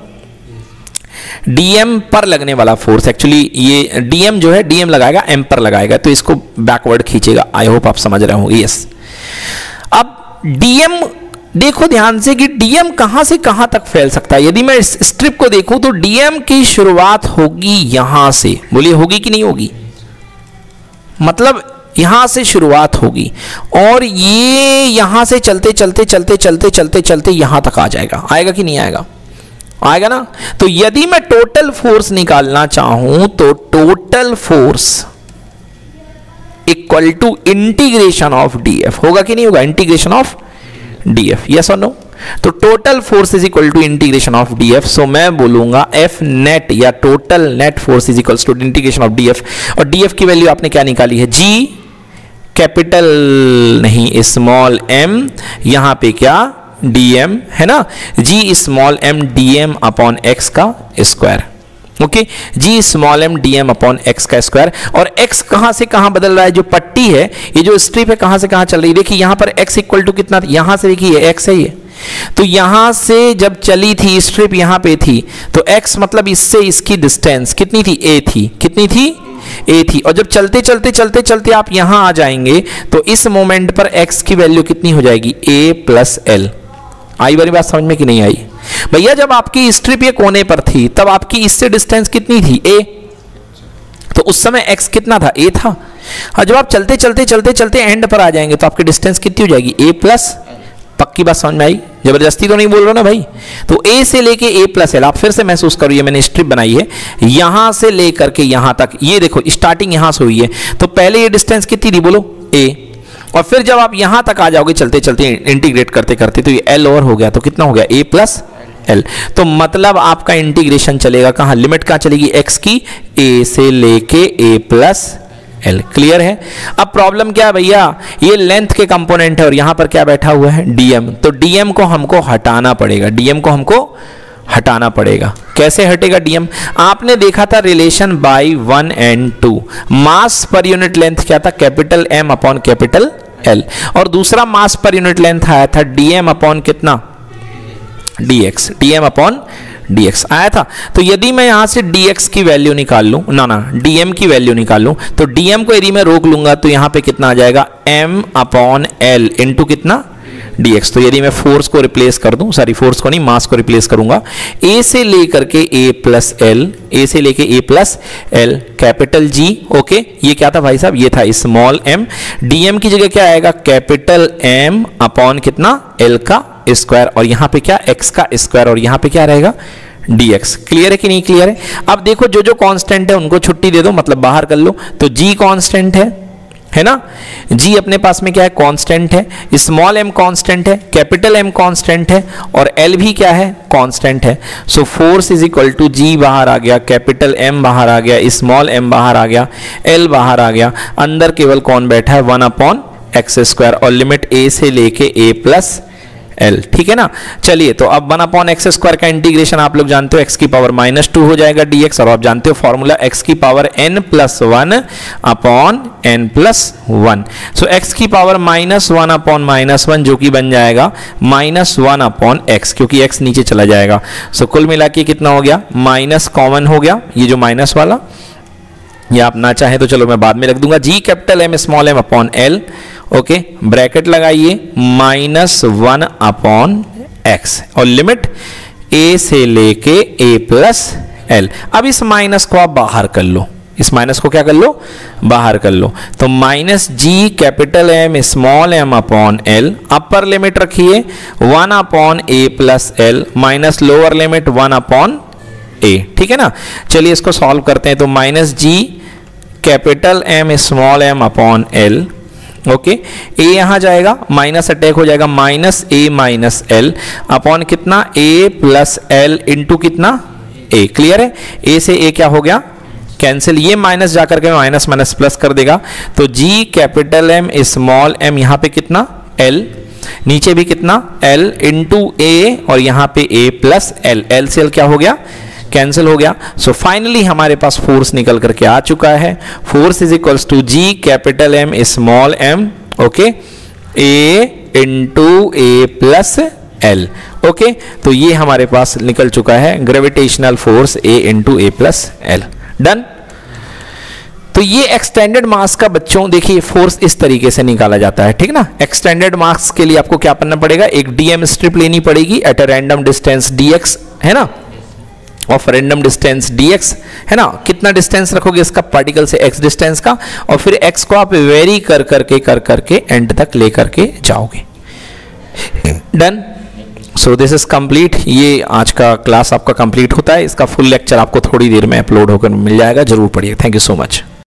dm पर लगने वाला फोर्स, एक्चुअली ये dm जो है dm लगाएगा m पर लगाएगा, तो इसको बैकवर्ड खींचेगा, आई होप आप समझ रहे होंगे, यस। अब dm देखो ध्यान से कि dm कहां से कहां तक फैल सकता है। यदि मैं इस स्ट्रिप को देखूं तो dm की शुरुआत होगी यहां से, बोलिए होगी कि नहीं होगी, मतलब यहां से शुरुआत होगी, और ये यहां से चलते चलते चलते चलते चलते चलते यहां तक आ जाएगा, आएगा कि नहीं आएगा, आएगा ना। तो यदि मैं टोटल फोर्स निकालना चाहूं तो total force equal to integration of df, होगा कि नहीं होगा, इंटीग्रेशन ऑफ df, यस और नो। तो total force is equal to integration of df, so मैं बोलूंगा f नेट या टोटल net force is equal to integration of df, और df की वैल्यू आपने क्या निकाली है, g कैपिटल नहीं स्मॉल m, यहां पे क्या dm है ना, g small m dm upon x का square, okay, g small m dm upon x का स्क्वायर। और x कहां से कहां बदल रहा है, जो पट्टी है, ये जो स्ट्रिप है कहां से कहां चल रही है, देखिए यहां पर x इक्वल टू कितना, यहां से देखिए x है, ये तो यहां से जब चली थी स्ट्रिप यहां पे थी, तो x मतलब इससे इसकी डिस्टेंस कितनी थी, a थी, कितनी थी, a थी। और जब चलते चलते चलते चलते आप यहां आ जाएंगे तो इस मोमेंट पर x की वैल्यू कितनी हो जाएगी, a प्लस एल। आई बारी बात समझ में कि नहीं आई भैया? जब आपकी स्ट्रिप ये कोने पर थी तब आपकी इससे डिस्टेंस कितनी थी, a, तो उस समय x कितना था, a था। और जब आप चलते चलते चलते चलते एंड पर आ जाएंगे तो आपकी डिस्टेंस कितनी हो जाएगी, a प्लस। पक्की बात समझ में आई? जबरदस्ती तो नहीं बोल रहा ना भाई। तो a से लेके a प्लस एल, आप फिर से महसूस करो, ये मैंने स्ट्रिप बनाई है यहां से लेकर के यहां तक, ये देखो स्टार्टिंग यहां से हुई है, तो पहले ये डिस्टेंस कितनी थी बोलो, a, और फिर जब आप यहां तक आ जाओगे चलते चलते इंटीग्रेट करते करते तो ये l ओवर हो गया, तो कितना हो गया, a प्लस एल। तो मतलब आपका इंटीग्रेशन चलेगा कहां, लिमिट कहां चलेगी, x की a से लेके a प्लस एल। क्लियर है? अब प्रॉब्लम क्या है भैया, ये लेंथ के कंपोनेंट है और यहां पर क्या बैठा हुआ है, dm। तो dm को हमको हटाना पड़ेगा, dm को हमको हटाना पड़ेगा। कैसे हटेगा dm? आपने देखा था relation by one and two, mass पर यूनिट लेंथ क्या था, capital M upon capital L, और दूसरा मास पर यूनिट लेंथ आया था dm अपॉन कितना, dx, dm अपॉन dx आया था। तो यदि मैं यहां से dx की वैल्यू निकाल लूं, ना ना dm की वैल्यू निकाल लूं, तो dm को यदि मैं रोक लूंगा तो यहां पे कितना आ जाएगा, m अपॉन एल इंटू कितना, dx। तो यदि मैं फोर्स को रिप्लेस कर दूं, सॉरी फोर्स को नहीं, मास को रिप्लेस करूंगा, a से लेकर के a प्लस एल, a से लेके a plus L, capital G, okay. ये क्या था भाई साहब, ये था स्मॉल m, dm की जगह क्या आएगा, कैपिटल M अपॉन कितना, l का स्क्वायर, और यहां पे क्या, x का स्क्वायर, और यहां पे क्या रहेगा, dx। क्लियर है कि नहीं क्लियर है? अब देखो जो जो कांस्टेंट है उनको छुट्टी दे दो, मतलब बाहर कर लो। तो g कांस्टेंट है है ना, g अपने पास में क्या है, कांस्टेंट है, स्मॉल m कांस्टेंट है, कैपिटल M कांस्टेंट है, और l भी क्या है, कांस्टेंट है। So force is equal to g बाहर आ गया, कैपिटल M बाहर आ गया, स्मॉल m बाहर आ गया, l बाहर आ गया, अंदर केवल कौन बैठा है, वन अपॉन एक्स स्क्वायर, और लिमिट a से लेके a प्लस एल। ठीक है ना? चलिए, तो अब वन अपॉन एक्स स्क्वायर का इंटीग्रेशन आप लोग जानते हो, x की पावर माइनस टू हो जाएगा dx, और आप जानते हो फॉर्मूला x की power n plus one upon n plus one. So x की power minus one upon minus one, जो कि बन जाएगा माइनस वन अपॉन एक्स, क्योंकि x नीचे चला जाएगा। सो कुल मिला के कितना हो गया, माइनस कॉमन हो गया, ये जो माइनस वाला, ये आप ना चाहे तो चलो मैं बाद में रख दूंगा, g capital M small m upon l, okay, bracket लगाइए, माइनस वन अपॉन एक्स, और लिमिट a से लेके a प्लस एल। अब इस माइनस को आप बाहर कर लो, इस माइनस को क्या कर लो, बाहर कर लो। तो minus G capital M small m upon L, upper limit रखिए one upon a plus L, minus lower limit one upon a। ठीक है ना? चलिए इसको सॉल्व करते हैं। तो minus G capital M small m upon L, okay, a यहां जाएगा, माइनस अटैक हो जाएगा, minus a minus L upon कितना, a प्लस एल इंटू कितना, a। क्लियर है? a से a क्या हो गया, कैंसिल, ये माइनस जाकर के माइनस माइनस प्लस कर देगा। तो g capital M small m, यहां पे कितना, l, नीचे भी कितना, l इंटू a, और यहां पे a प्लस एल, l से l क्या हो गया, कैंसिल हो गया। सो so फाइनली हमारे पास फोर्स निकल करके आ चुका है, force is equals to G capital M small m, okay, a into a plus L, okay. तो ये हमारे पास निकल चुका है gravitational force a into a plus L. Done. तो ये एक्सटेंडेड मास का बच्चों देखिए फोर्स इस तरीके से निकाला जाता है, ठीक ना। एक्सटेंडेड मास के लिए आपको क्या करना पड़ेगा, एक डीएम स्ट्रिप लेनी पड़ेगी at a random distance dx, है ना, ऑफ रैंडम डिस्टेंस dx, है ना। कितना डिस्टेंस रखोगे इसका, पार्टिकल से x डिस्टेंस का, और फिर x को आप वेरी कर करके कर करके एंड तक ले करके जाओगे। Done. So this is complete. ये आज का क्लास आपका कंप्लीट होता है। इसका फुल लेक्चर आपको थोड़ी देर में अपलोड होकर मिल जाएगा, जरूर पढ़िए। Thank you so much.